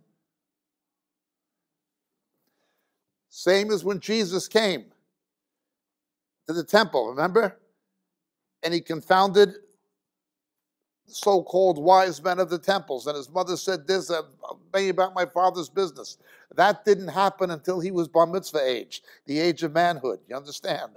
Same as when Jesus came to the temple, remember? And he confounded the so-called wise men of the temples. And his mother said this, obey about my father's business. That didn't happen until he was bar mitzvah age, the age of manhood. You understand?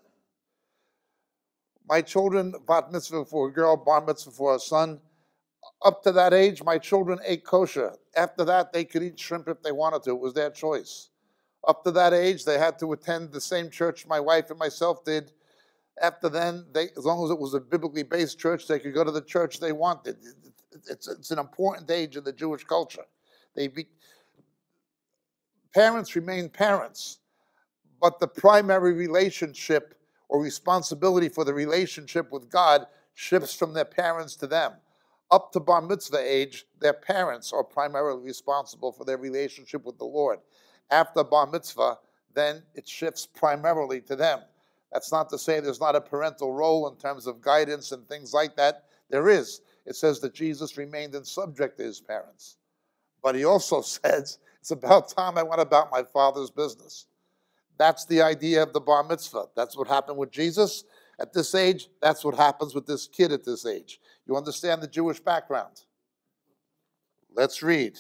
My children, bat mitzvah for a girl, bar mitzvah for a son. Up to that age, my children ate kosher. After that, they could eat shrimp if they wanted to. It was their choice. Up to that age, they had to attend the same church my wife and myself did. After then, they, as long as it was a biblically based church, they could go to the church they wanted. It's, it's an important age in the Jewish culture. They be, parents remain parents, but the primary relationship or responsibility for the relationship with God shifts from their parents to them. Up to bar mitzvah age, their parents are primarily responsible for their relationship with the Lord. After bar mitzvah, then it shifts primarily to them. That's not to say there's not a parental role in terms of guidance and things like that. There is. It says that Jesus remained in subject to his parents. But he also says, it's about time I went about my father's business. That's the idea of the bar mitzvah. That's what happened with Jesus at this age. That's what happens with this kid at this age. You understand the Jewish background? Let's read.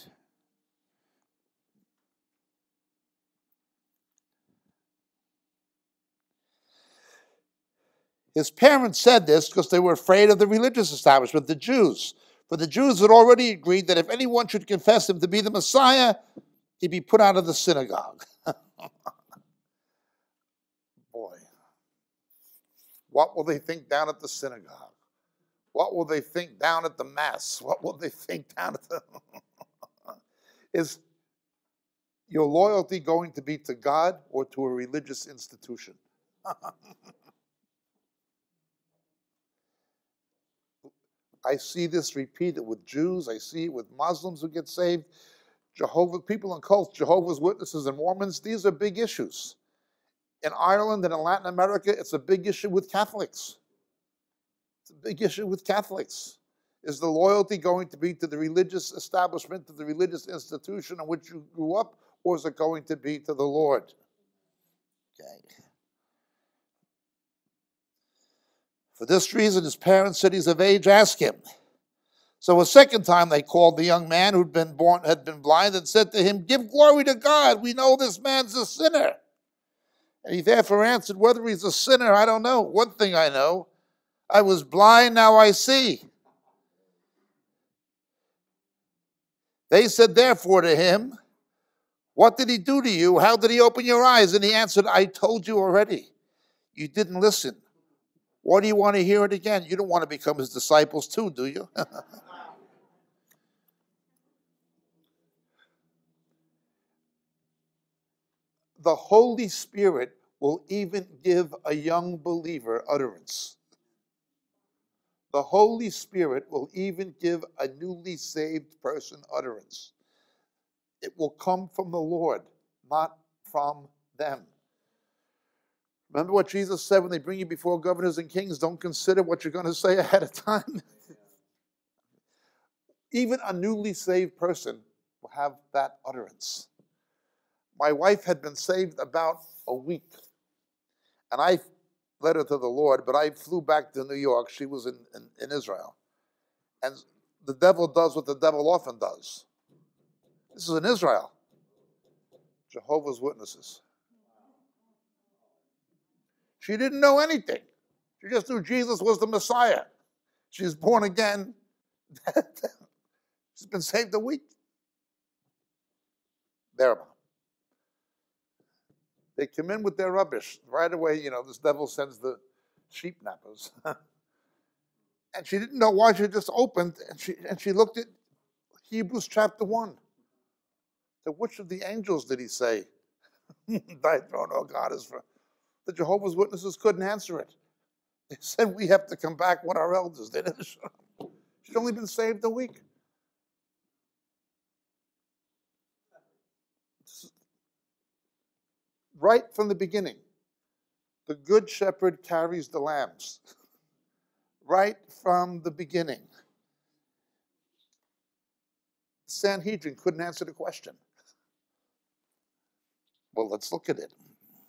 His parents said this because they were afraid of the religious establishment, the Jews. For the Jews had already agreed that if anyone should confess him to be the Messiah, he'd be put out of the synagogue. Boy, what will they think down at the synagogue? What will they think down at the Mass? What will they think down at the... Is your loyalty going to be to God or to a religious institution? I see this repeated with Jews. I see it with Muslims who get saved. Jehovah, people in cults, Jehovah's Witnesses and Mormons, these are big issues. In Ireland and in Latin America, it's a big issue with Catholics. It's a big issue with Catholics. Is the loyalty going to be to the religious establishment, to the religious institution in which you grew up, or is it going to be to the Lord? Okay. For this reason, his parents said he's of age, ask him. So a second time they called the young man who'd been born, had been blind, and said to him, give glory to God. We know this man's a sinner. And he therefore answered, whether he's a sinner, I don't know. One thing I know, I was blind, now I see. They said therefore to him, what did he do to you? How did he open your eyes? And he answered, I told you already. You didn't listen. Why do you want to hear it again? You don't want to become his disciples too, do you? The Holy Spirit will even give a young believer utterance. The Holy Spirit will even give a newly saved person utterance. It will come from the Lord, not from them. Remember what Jesus said when they bring you before governors and kings, don't consider what you're going to say ahead of time. Even a newly saved person will have that utterance. My wife had been saved about a week, and I led her to the Lord, but I flew back to New York. She was in, in, in Israel. And the devil does what the devil often does. This is in Israel. Jehovah's Witnesses. She didn't know anything. She just knew Jesus was the Messiah. She's born again. She's been saved a week. Thereabout. They come in with their rubbish. Right away, you know, this devil sends the sheep nappers. And she didn't know why. She just opened, and she, and she looked at Hebrews chapter one. So which of the angels did he say, thy throne, O God, is for? The Jehovah's Witnesses couldn't answer it. They said, we have to come back with our elders. They didn't show up. She's only been saved a week. Right from the beginning, the good shepherd carries the lambs. Right from the beginning. Sanhedrin couldn't answer the question. Well, let's look at it.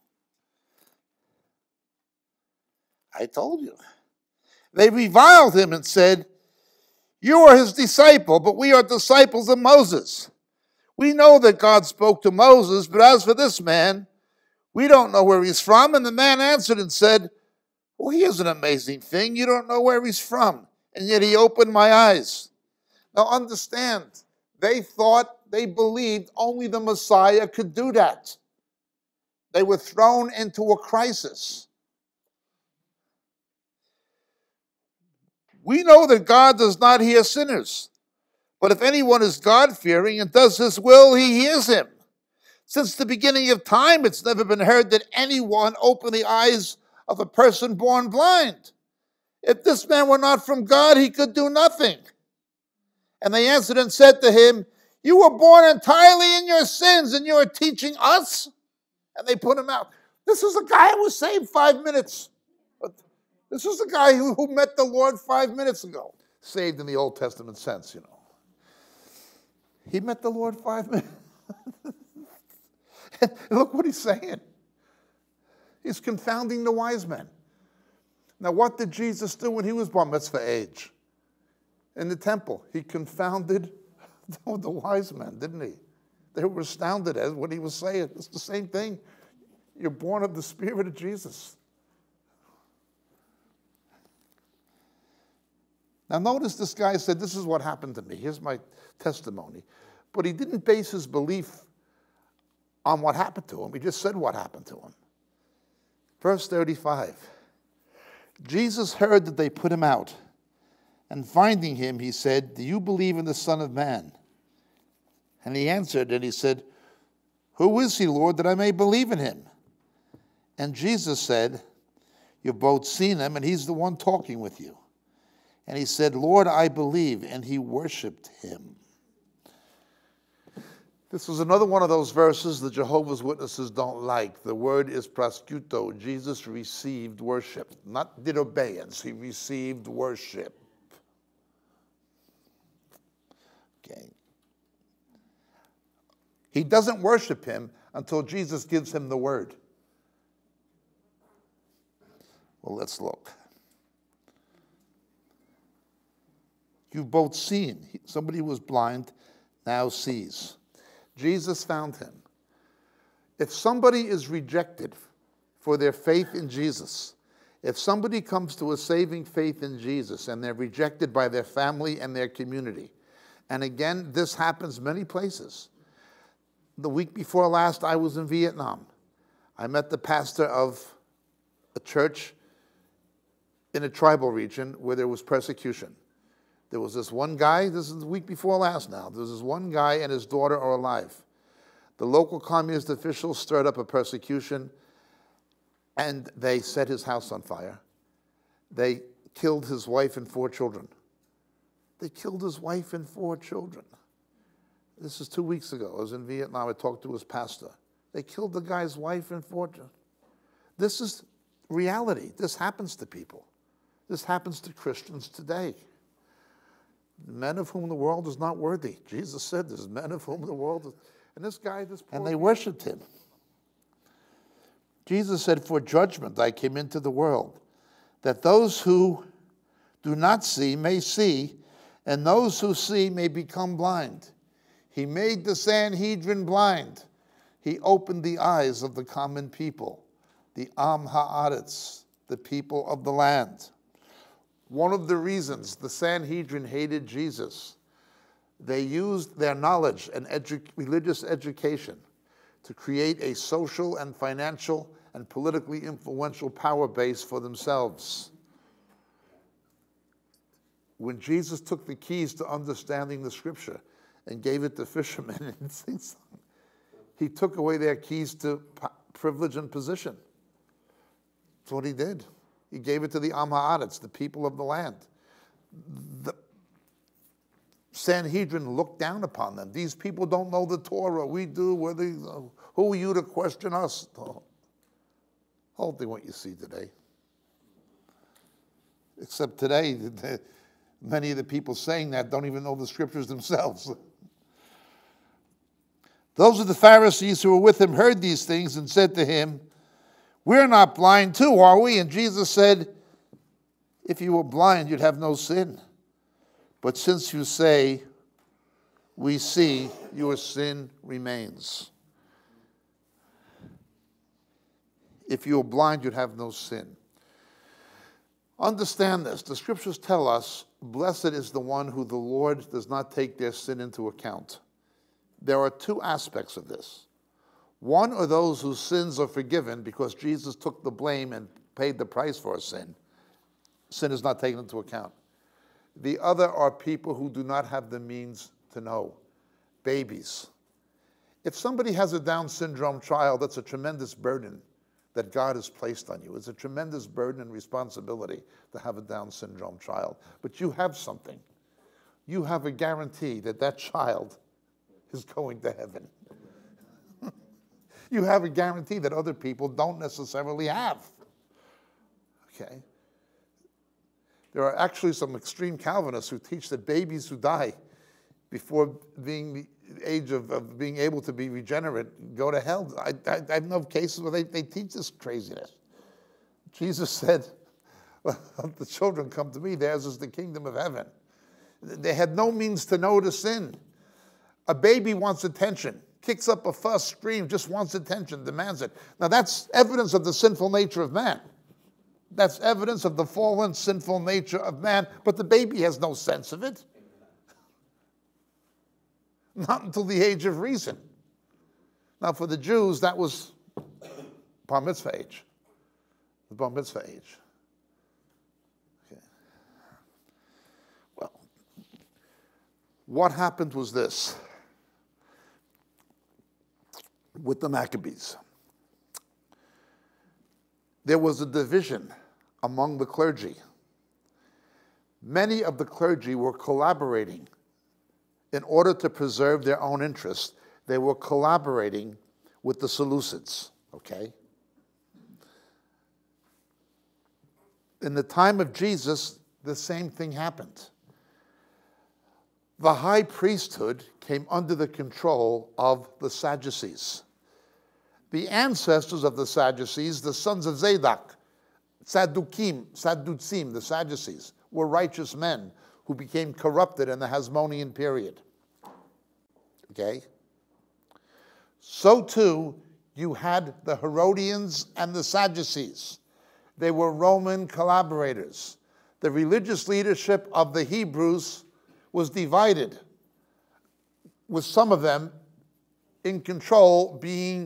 I told you. They reviled him and said, you are his disciple, but we are disciples of Moses. We know that God spoke to Moses, but as for this man, we don't know where he's from. And the man answered and said, well, here's an amazing thing. You don't know where he's from, and yet he opened my eyes. Now understand, they thought, they believed only the Messiah could do that. They were thrown into a crisis. We know that God does not hear sinners, but if anyone is God-fearing and does his will, he hears him. Since the beginning of time, it's never been heard that anyone opened the eyes of a person born blind. If this man were not from God, he could do nothing. And they answered and said to him, you were born entirely in your sins, and you are teaching us? And they put him out. This is a guy who was saved five minutes. This is the guy who, who met the Lord five minutes ago. Saved in the Old Testament sense, you know. He met the Lord five minutes. And look what he's saying. He's confounding the wise men. Now, what did Jesus do when he was bar mitzvah age? In the temple, he confounded the wise men, didn't he? They were astounded at what he was saying. It's the same thing. You're born of the Spirit of Jesus. Now notice this guy said, this is what happened to me. Here's my testimony. But he didn't base his belief on what happened to him. He just said what happened to him. Verse thirty-five. Jesus heard that they put him out, and finding him, he said, do you believe in the Son of Man? And he answered, and he said, who is he, Lord, that I may believe in him? And Jesus said, you've both seen him, and he's the one talking with you. And he said, Lord, I believe, and he worshiped him. This was another one of those verses the Jehovah's Witnesses don't like. The word is Prasch. Jesus received worship, not did obedience. He received worship. Okay. He doesn't worship him until Jesus gives him the word. Well, let's look. You've both seen. Somebody who was blind now sees. Jesus found him. If somebody is rejected for their faith in Jesus. If somebody comes to a saving faith in Jesus and they're rejected by their family and their community, and again, this happens many places. The week before last, I was in Vietnam. I met the pastor of a church in a tribal region where there was persecution. There was this one guy, this is the week before last now, there was this one guy and his daughter are alive. The local communist officials stirred up a persecution and they set his house on fire. They killed his wife and four children. They killed his wife and four children. This is two weeks ago. I was in Vietnam. I talked to his pastor. They killed the guy's wife and four children. This is reality. This happens to people. This happens to Christians today. Men of whom the world is not worthy. Jesus said there's men of whom the world is. And this guy, this poor and they worshipped him. Jesus said, for judgment I came into the world, that those who do not see may see, and those who see may become blind. He made the Sanhedrin blind. He opened the eyes of the common people, the Am Haaretz, the people of the land. One of the reasons the Sanhedrin hated Jesus, they used their knowledge and edu- religious education to create a social and financial and politically influential power base for themselves. When Jesus took the keys to understanding the scripture and gave it to fishermen, he took away their keys to privilege and position. That's what he did. He gave it to the Am Haaretz, the people of the land. The Sanhedrin looked down upon them. These people don't know the Torah. We do. We're the, who are you to question us? Hardly what you see today. Except today, many of the people saying that don't even know the scriptures themselves. Those of the Pharisees who were with him heard these things and said to him, we're not blind too, are we? And Jesus said, if you were blind, you'd have no sin. But since you say, we see, your sin remains. If you were blind, you'd have no sin. Understand this. The scriptures tell us, blessed is the one who the Lord does not take their sin into account. There are two aspects of this. One are those whose sins are forgiven because Jesus took the blame and paid the price for a sin. Sin is not taken into account. The other are people who do not have the means to know. Babies. If somebody has a Down syndrome child, that's a tremendous burden that God has placed on you. It's a tremendous burden and responsibility to have a Down syndrome child. But you have something. You have a guarantee that that child is going to heaven. You have a guarantee that other people don't necessarily have. Okay? There are actually some extreme Calvinists who teach that babies who die before being the age of, of being able to be regenerate go to hell. I, I, I know of cases where they, they teach this craziness. Jesus said, well, the children come to me, theirs is the kingdom of heaven. They had no means to know to sin. A baby wants attention, kicks up a fuss, screams, just wants attention, demands it. Now that's evidence of the sinful nature of man. That's evidence of the fallen, sinful nature of man, but the baby has no sense of it. Not until the age of reason. Now for the Jews, that was bar mitzvah age. The bar mitzvah age. Okay. Well, what happened was this with the Maccabees. There was a division among the clergy. Many of the clergy were collaborating in order to preserve their own interests. They were collaborating with the Seleucids, okay? In the time of Jesus, the same thing happened. The high priesthood came under the control of the Sadducees. The ancestors of the Sadducees, the sons of Zadok, Saddukim, Sadducim, the Sadducees, were righteous men who became corrupted in the Hasmonean period. Okay? So too, you had the Herodians and the Sadducees. They were Roman collaborators. The religious leadership of the Hebrews was divided, with some of them in control being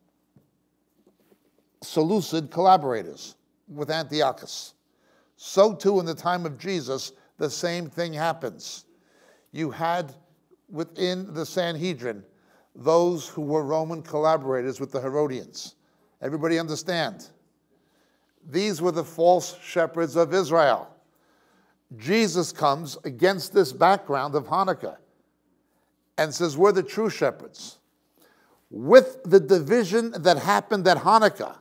Seleucid collaborators with Antiochus. So too in the time of Jesus, the same thing happens. You had within the Sanhedrin those who were Roman collaborators with the Herodians. Everybody understand? These were the false shepherds of Israel. Jesus comes against this background of Hanukkah and says, we're the true shepherds. With the division that happened at Hanukkah,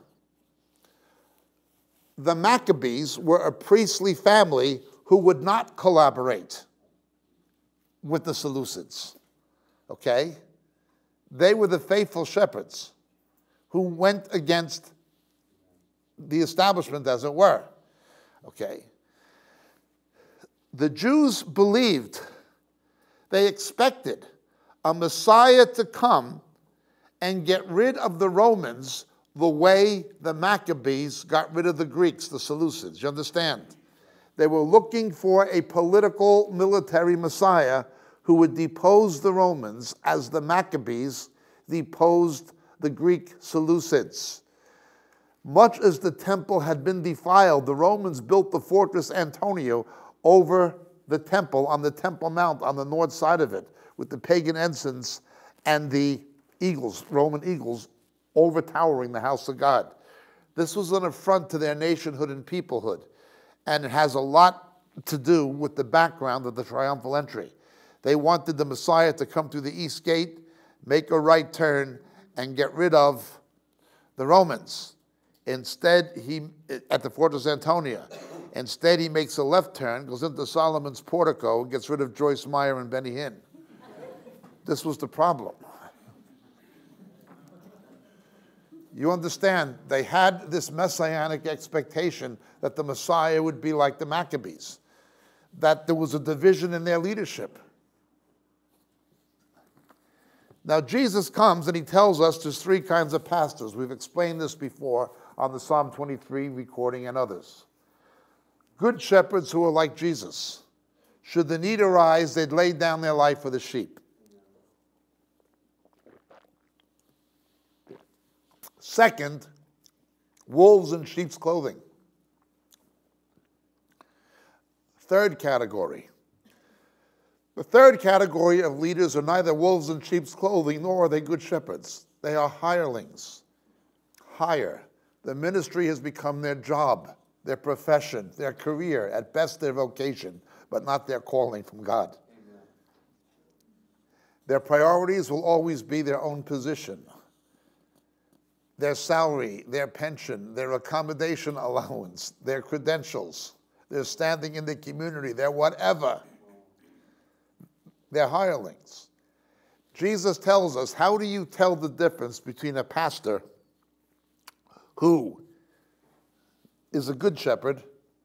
the Maccabees were a priestly family who would not collaborate with the Seleucids. Okay? They were the faithful shepherds who went against the establishment, as it were. Okay? The Jews believed, they expected a Messiah to come and get rid of the Romans the way the Maccabees got rid of the Greeks, the Seleucids. You understand? They were looking for a political, military Messiah who would depose the Romans as the Maccabees deposed the Greek Seleucids. Much as the temple had been defiled, the Romans built the fortress Antonia over the temple, on the Temple Mount, on the north side of it, with the pagan ensigns and the eagles, Roman eagles, overtowering the house of God. This was an affront to their nationhood and peoplehood, and it has a lot to do with the background of the triumphal entry. They wanted the Messiah to come through the east gate, make a right turn, and get rid of the Romans. Instead, he, at the Fortress Antonia, instead he makes a left turn, goes into Solomon's portico, and gets rid of Joyce Meyer and Benny Hinn. This was the problem. You understand, they had this messianic expectation that the Messiah would be like the Maccabees, that there was a division in their leadership. Now Jesus comes and he tells us there's three kinds of pastors. We've explained this before on the Psalm twenty-three recording and others. Good shepherds who are like Jesus. Should the need arise, they'd lay down their life for the sheep. Second, wolves in sheep's clothing. Third category. The third category of leaders are neither wolves in sheep's clothing, nor are they good shepherds. They are hirelings. Hire. The ministry has become their job, their profession, their career, at best their vocation, but not their calling from God. Amen. Their priorities will always be their own position, their salary, their pension, their accommodation allowance, their credentials, their standing in the community, their whatever. They're hirelings. Jesus tells us, how do you tell the difference between a pastor who is a good shepherd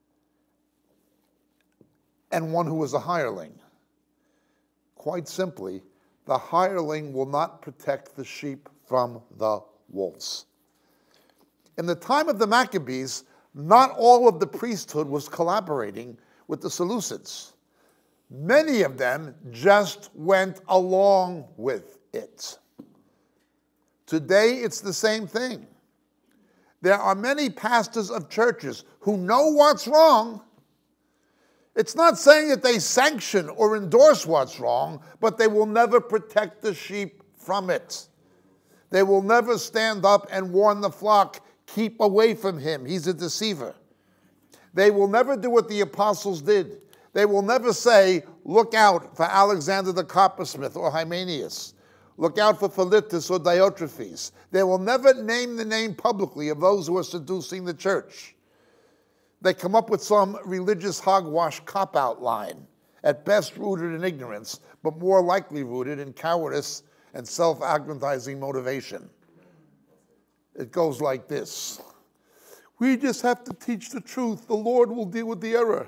and one who is a hireling? Quite simply, the hireling will not protect the sheep from the wolves. In the time of the Maccabees, not all of the priesthood was collaborating with the Seleucids. Many of them just went along with it. Today, it's the same thing. There are many pastors of churches who know what's wrong. It's not saying that they sanction or endorse what's wrong, but they will never protect the sheep from it. They will never stand up and warn the flock, keep away from him, he's a deceiver. They will never do what the apostles did. They will never say, look out for Alexander the coppersmith or Hymenaeus. Look out for Philetus or Diotrephes. They will never name the name publicly of those who are seducing the church. They come up with some religious hogwash cop-out line, at best rooted in ignorance, but more likely rooted in cowardice and self-aggrandizing motivation. It goes like this. We just have to teach the truth. The Lord will deal with the error.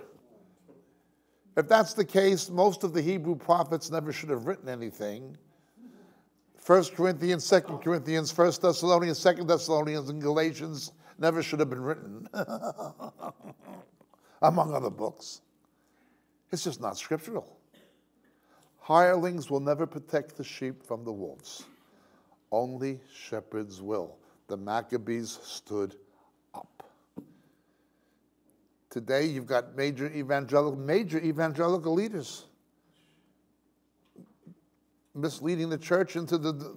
If that's the case, most of the Hebrew prophets never should have written anything. First Corinthians, Second Corinthians, First Thessalonians, Second Thessalonians, and Galatians never should have been written, among other books. It's just not scriptural. Hirelings will never protect the sheep from the wolves. Only shepherds will. The Maccabees stood up. Today you've got major evangelical, major evangelical leaders misleading the church into the, the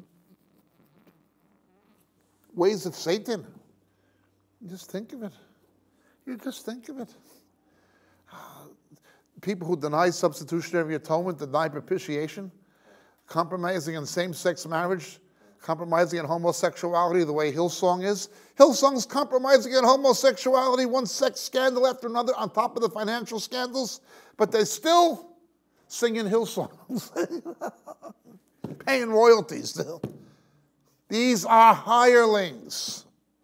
ways of Satan. Just think of it. You just think of it. People who deny substitutionary atonement, deny propitiation, compromising on same-sex marriage, compromising on homosexuality the way Hillsong is. Hillsong's compromising on homosexuality, one sex scandal after another on top of the financial scandals, but they're still singing Hillsongs, paying royalties still. These are hirelings.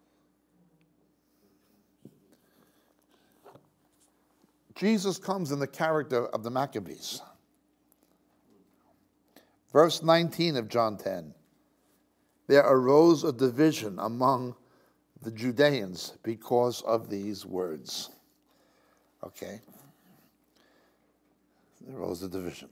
Jesus comes in the character of the Maccabees. Verse nineteen of John ten. There arose a division among the Judeans because of these words. Okay. There arose a division.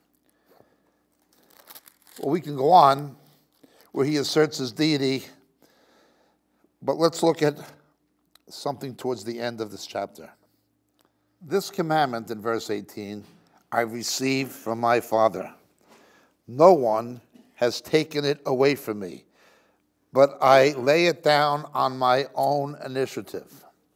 Well, we can go on where he asserts his deity, but let's look at something towards the end of this chapter. This commandment in verse eighteen, I received from my Father. No one has taken it away from me, but I lay it down on my own initiative.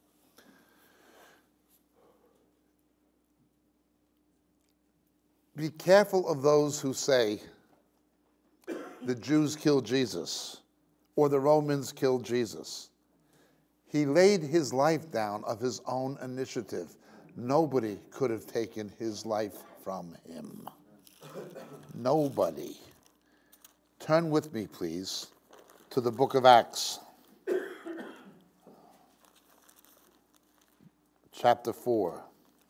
Be careful of those who say the Jews killed Jesus or the Romans killed Jesus. He laid his life down of his own initiative. Nobody could have taken his life from him. Nobody. Turn with me, please, to the book of Acts, chapter four.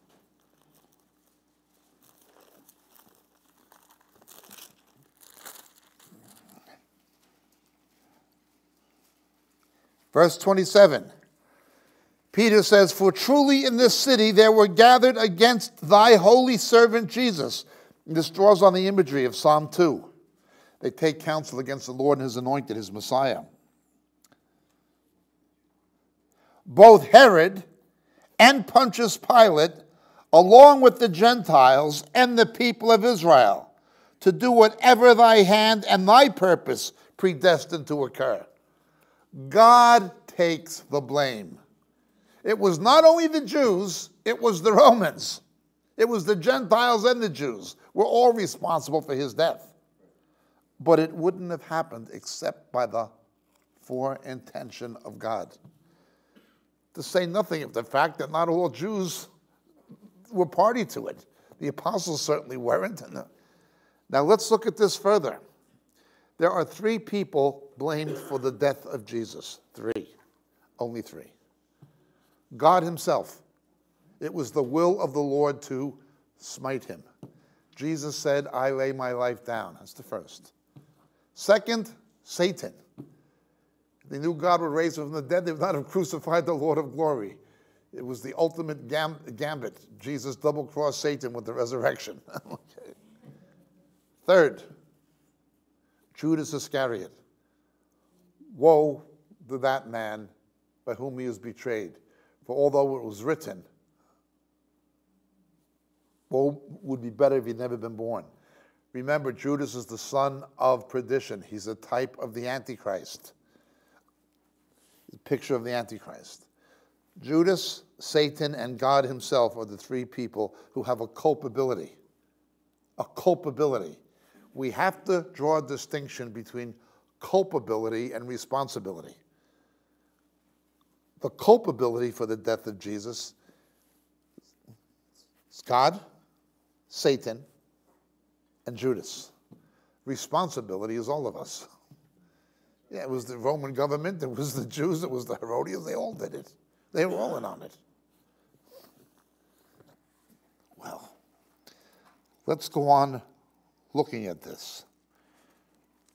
Verse twenty-seven. Peter says, for truly in this city there were gathered against thy holy servant Jesus. And this draws on the imagery of Psalm two. They take counsel against the Lord and his anointed, his Messiah. Both Herod and Pontius Pilate, along with the Gentiles and the people of Israel, to do whatever thy hand and thy purpose predestined to occur. God takes the blame. It was not only the Jews, it was the Romans. It was the Gentiles and the Jews. We're all responsible for his death. But it wouldn't have happened except by the foreintention of God. To say nothing of the fact that not all Jews were party to it. The apostles certainly weren't. Now let's look at this further. There are three people blamed for the death of Jesus. Three. Only three. God himself. It was the will of the Lord to smite him. Jesus said, I lay my life down. That's the first. Second, Satan. If they knew God would raise him from the dead, they would not have crucified the Lord of glory. It was the ultimate gam gambit. Jesus double-crossed Satan with the resurrection. Okay. Third, Judas Iscariot. Woe to that man by whom he is betrayed. For although it was written, woe would be better if he'd never been born. Remember, Judas is the son of perdition. He's a type of the Antichrist. A picture of the Antichrist. Judas, Satan, and God himself are the three people who have a culpability. A culpability. We have to draw a distinction between culpability and responsibility. The culpability for the death of Jesus is God, Satan, and Judas. Responsibility is all of us. Yeah, it was the Roman government, it was the Jews, it was the Herodians, they all did it. They were all in on it. Well, let's go on looking at this.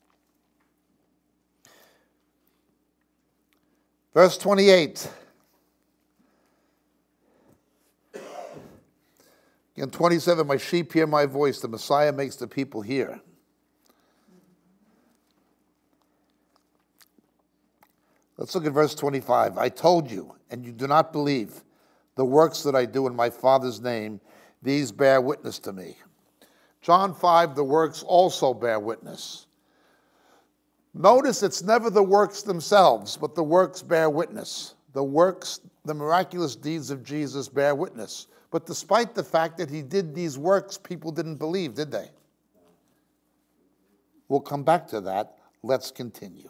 Verse twenty-eight. In twenty-seven, my sheep hear my voice. The Messiah makes the people hear. Let's look at verse twenty-five. I told you, and you do not believe. The works that I do in my Father's name, these bear witness to me. John five, the works also bear witness. Notice it's never the works themselves, but the works bear witness. The works, the miraculous deeds of Jesus bear witness. But despite the fact that he did these works, people didn't believe, did they? We'll come back to that. Let's continue.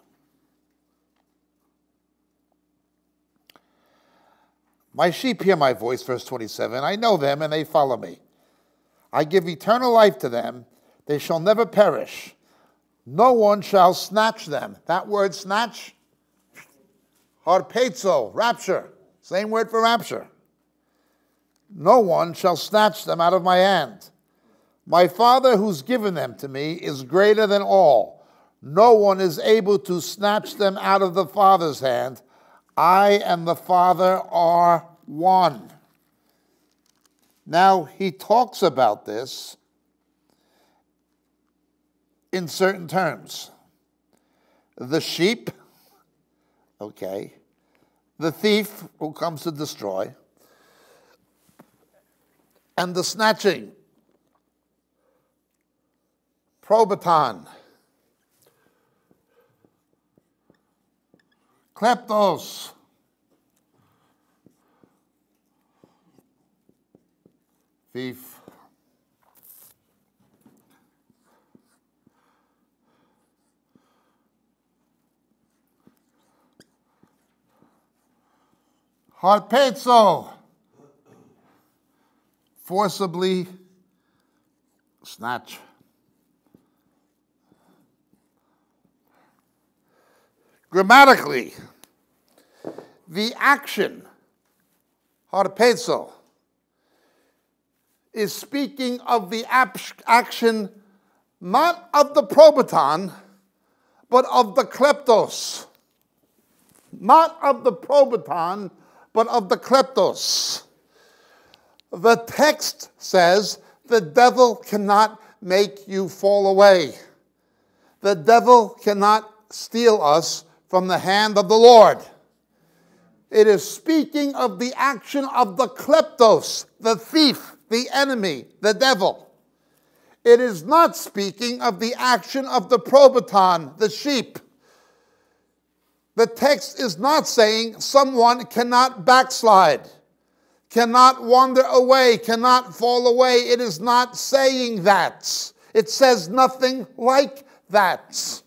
My sheep hear my voice, verse twenty-seven. I know them and they follow me. I give eternal life to them. They shall never perish. No one shall snatch them. That word snatch, harpazo, rapture. Same word for rapture. No one shall snatch them out of my hand. My Father who's given them to me is greater than all. No one is able to snatch them out of the Father's hand. I and the Father are one. Now, he talks about this in certain terms. The sheep, okay, the thief who comes to destroy, and the snatching, probaton, kleptos, thief, harpazo, forcibly snatch. Grammatically, the action, harpazo, is speaking of the action not of the probaton, but of the kleptos. Not of the probaton, but of the kleptos. The text says the devil cannot make you fall away. The devil cannot steal us from the hand of the Lord. It is speaking of the action of the kleptos, the thief, the enemy, the devil. It is not speaking of the action of the probaton, the sheep. The text is not saying someone cannot backslide, cannot wander away, cannot fall away. It is not saying that. It says nothing like that.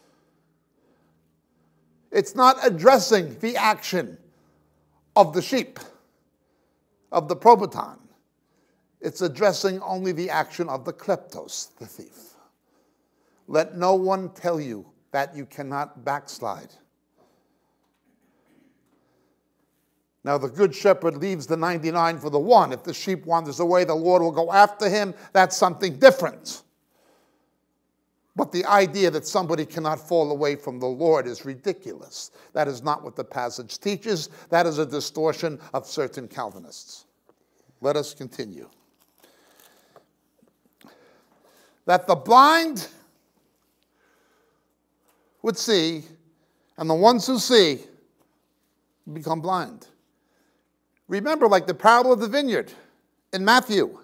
It's not addressing the action of the sheep, of the probaton. It's addressing only the action of the kleptos, the thief. Let no one tell you that you cannot backslide. Now, the good shepherd leaves the ninety-nine for the one. If the sheep wanders away, the Lord will go after him. That's something different. But the idea that somebody cannot fall away from the Lord is ridiculous. That is not what the passage teaches. That is a distortion of certain Calvinists. Let us continue. That the blind would see, and the ones who see become blind. Remember, like the parable of the vineyard in Matthew,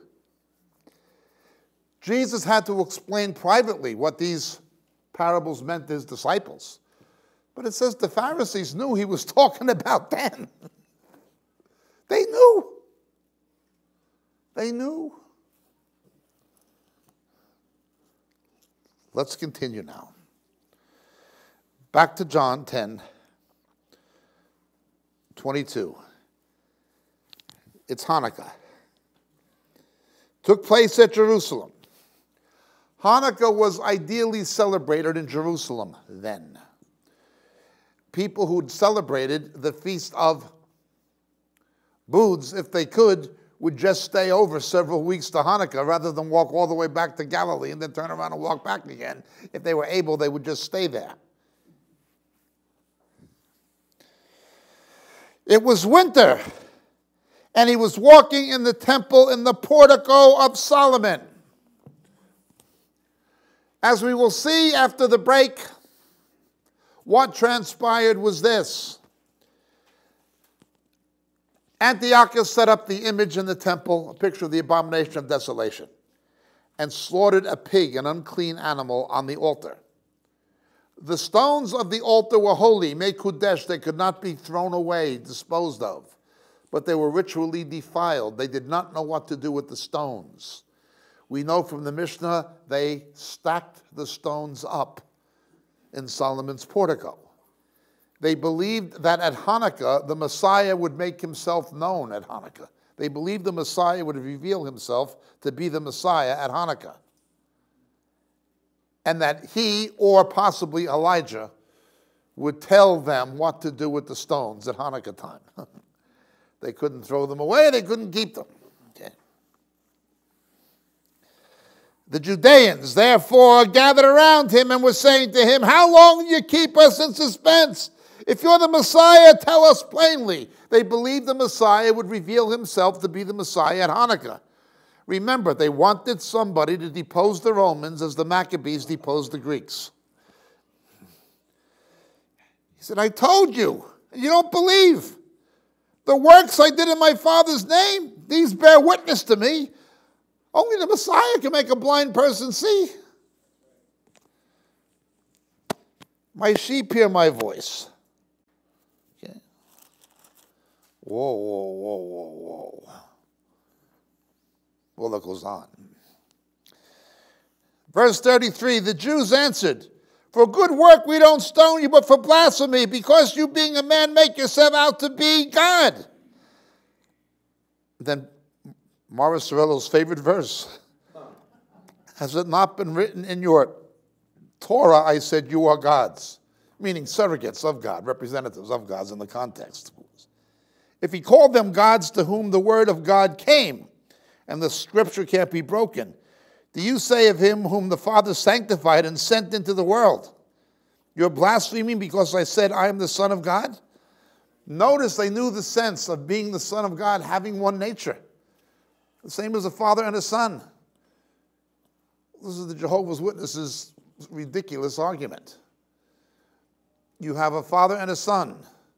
Jesus had to explain privately what these parables meant to his disciples. But it says the Pharisees knew he was talking about them. They knew. They knew. Let's continue now. Back to John ten, twenty-two. It's Hanukkah. Took place at Jerusalem. Hanukkah was ideally celebrated in Jerusalem then. People who'd celebrated the Feast of Booths, if they could, would just stay over several weeks to Hanukkah rather than walk all the way back to Galilee and then turn around and walk back again. If they were able, they would just stay there. It was winter, and he was walking in the temple in the portico of Solomon. As we will see after the break, what transpired was this. Antiochus set up the image in the temple, a picture of the abomination of desolation, and slaughtered a pig, an unclean animal, on the altar. The stones of the altar were holy, mekudesh, they could not be thrown away, disposed of, but they were ritually defiled. They did not know what to do with the stones. We know from the Mishnah they stacked the stones up in Solomon's portico. They believed that at Hanukkah, the Messiah would make himself known at Hanukkah. They believed the Messiah would reveal himself to be the Messiah at Hanukkah. And that he, or possibly Elijah, would tell them what to do with the stones at Hanukkah time. They couldn't throw them away, they couldn't keep them. Okay. The Judeans, therefore, gathered around him and were saying to him, how long will you keep us in suspense? If you're the Messiah, tell us plainly. They believed the Messiah would reveal himself to be the Messiah at Hanukkah. Remember, they wanted somebody to depose the Romans as the Maccabees deposed the Greeks. He said, I told you, and you don't believe. The works I did in my Father's name, these bear witness to me. Only the Messiah can make a blind person see. My sheep hear my voice. Okay. Whoa, whoa, whoa, whoa, whoa. Well, that goes on. Verse thirty-three, the Jews answered, for good work we don't stone you, but for blasphemy, because you being a man make yourself out to be God. Then Moriel's favorite verse. Has it not been written in your Torah, I said, you are gods, meaning surrogates of God, representatives of gods in the context. If he called them gods to whom the word of God came, and the scripture can't be broken, do you say of him whom the Father sanctified and sent into the world, you're blaspheming because I said I am the Son of God? Notice they knew the sense of being the Son of God, having one nature. The same as a father and a son. This is the Jehovah's Witnesses' ridiculous argument. You have a father and a son.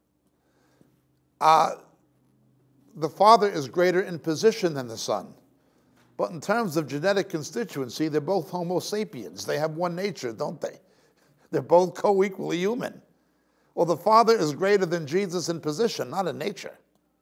Uh, the father is greater in position than the son. But in terms of genetic constituency, they're both Homo sapiens. They have one nature, don't they? They're both co-equally human. Well, the Father is greater than Jesus in position, not in nature.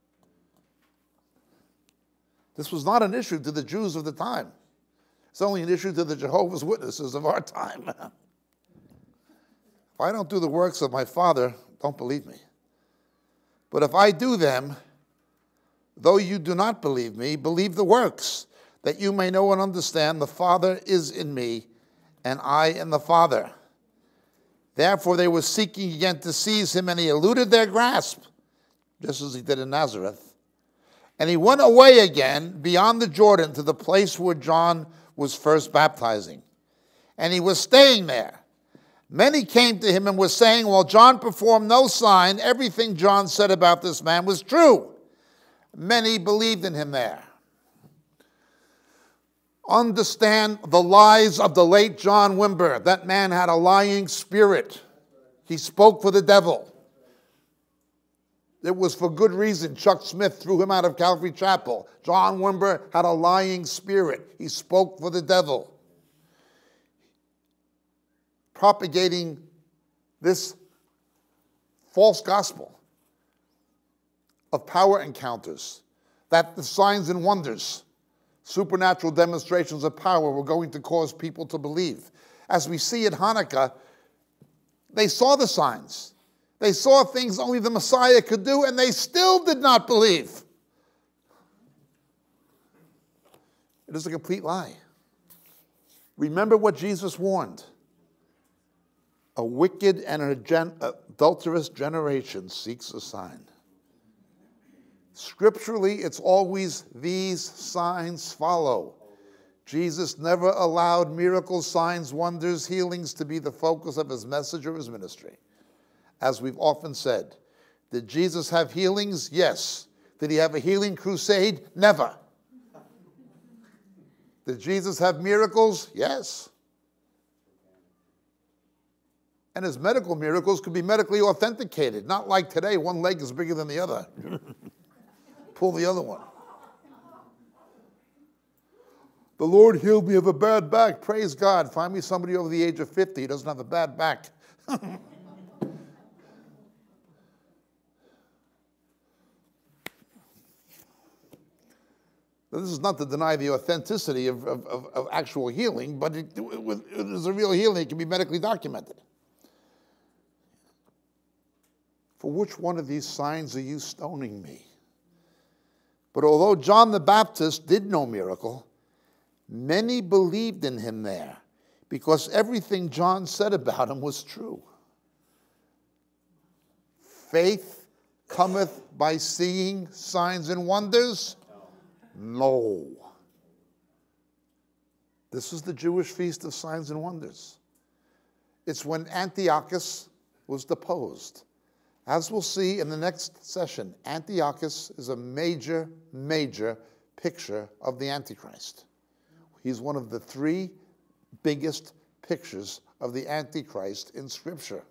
This was not an issue to the Jews of the time. It's only an issue to the Jehovah's Witnesses of our time. If I don't do the works of my Father, don't believe me. But if I do them, though you do not believe me, believe the works, that you may know and understand the Father is in me, and I in the Father. Therefore they were seeking again to seize him, and he eluded their grasp, just as he did in Nazareth. And he went away again beyond the Jordan to the place where John was first baptizing. And he was staying there. Many came to him and were saying, while John performed no sign, everything John said about this man was true. Many believed in him there. Understand the lies of the late John Wimber. That man had a lying spirit. He spoke for the devil. It was for good reason. Chuck Smith threw him out of Calvary Chapel. John Wimber had a lying spirit. He spoke for the devil. Propagating this false gospel of power encounters, that the signs and wonders, supernatural demonstrations of power were going to cause people to believe. As we see at Hanukkah, they saw the signs. They saw things only the Messiah could do, and they still did not believe. It is a complete lie. Remember what Jesus warned. A wicked and an adulterous generation seeks a sign. Scripturally, it's always these signs follow. Jesus never allowed miracles, signs, wonders, healings to be the focus of his message or his ministry. As we've often said, Did Jesus have healings? Yes. Did he have a healing crusade? Never. Did Jesus have miracles? Yes. And his medical miracles could be medically authenticated, not like today, one leg is bigger than the other. Pull the other one. The Lord healed me of a bad back. Praise God. Find me somebody over the age of fifty who doesn't have a bad back. This is not to deny the authenticity of, of, of, of actual healing, but it, it, it is a real healing. It can be medically documented. For which one of these signs are you stoning me? But although John the Baptist did no miracle, many believed in him there, because everything John said about him was true. Faith cometh by seeing signs and wonders? No. This is the Jewish feast of signs and wonders. It's when Antiochus was deposed. As we'll see in the next session, Antiochus is a major, major picture of the Antichrist. He's one of the three biggest pictures of the Antichrist in Scripture.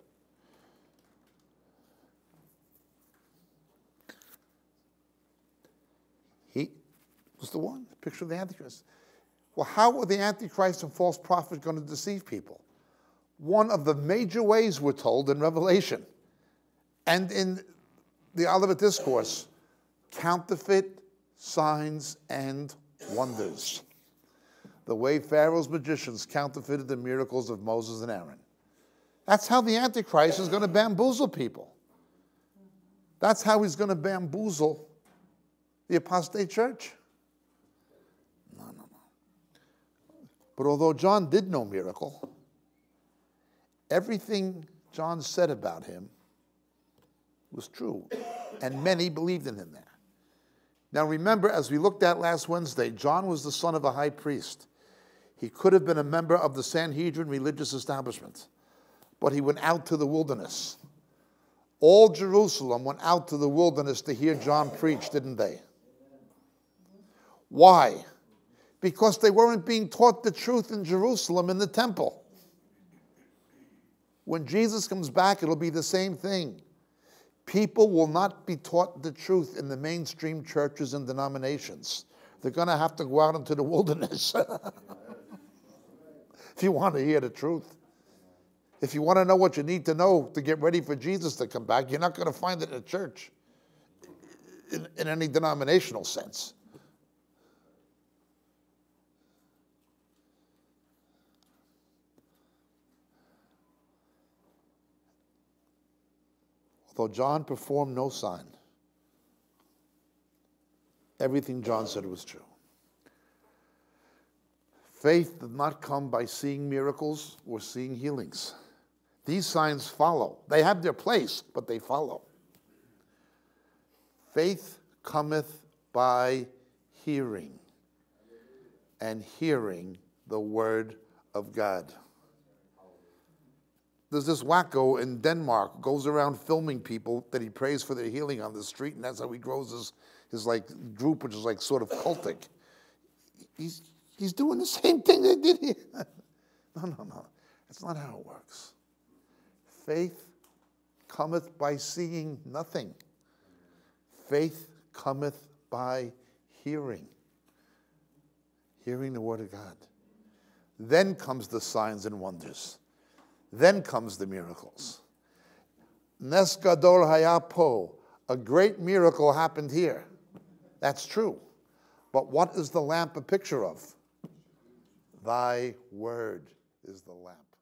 He was the one, the picture of the Antichrist. Well, how were the Antichrist and false prophets going to deceive people? One of the major ways we're told in Revelation and in the Olivet Discourse, counterfeit signs and wonders. The way Pharaoh's magicians counterfeited the miracles of Moses and Aaron. That's how the Antichrist is going to bamboozle people. That's how he's going to bamboozle the apostate church. No, no, no. But although John did no miracle, everything John said about him was true, and many believed in him there. Now remember, as we looked at last Wednesday, John was the son of a high priest. He could have been a member of the Sanhedrin religious establishment, but he went out to the wilderness. All Jerusalem went out to the wilderness to hear John preach, didn't they? Why? Because they weren't being taught the truth in Jerusalem in the temple. When Jesus comes back, it'll be the same thing. People will not be taught the truth in the mainstream churches and denominations. They're going to have to go out into the wilderness if you want to hear the truth. If you want to know what you need to know to get ready for Jesus to come back, you're not going to find it in a church in, in any denominational sense. Although John performed no sign, everything John said was true. Faith did not come by seeing miracles or seeing healings. These signs follow. They have their place, but they follow. Faith cometh by hearing, and hearing the word of God. There's this wacko in Denmark who goes around filming people that he prays for their healing on the street, and that's how he grows his, his like group, which is like sort of cultic. He's, he's doing the same thing they did here. No, no, no. That's not how it works. Faith cometh by seeing nothing. Faith cometh by hearing. Hearing the word of God. Then comes the signs and wonders. Then comes the miracles. Nes gadol haya po. A great miracle happened here. That's true. But what is the lamp a picture of? Thy word is the lamp.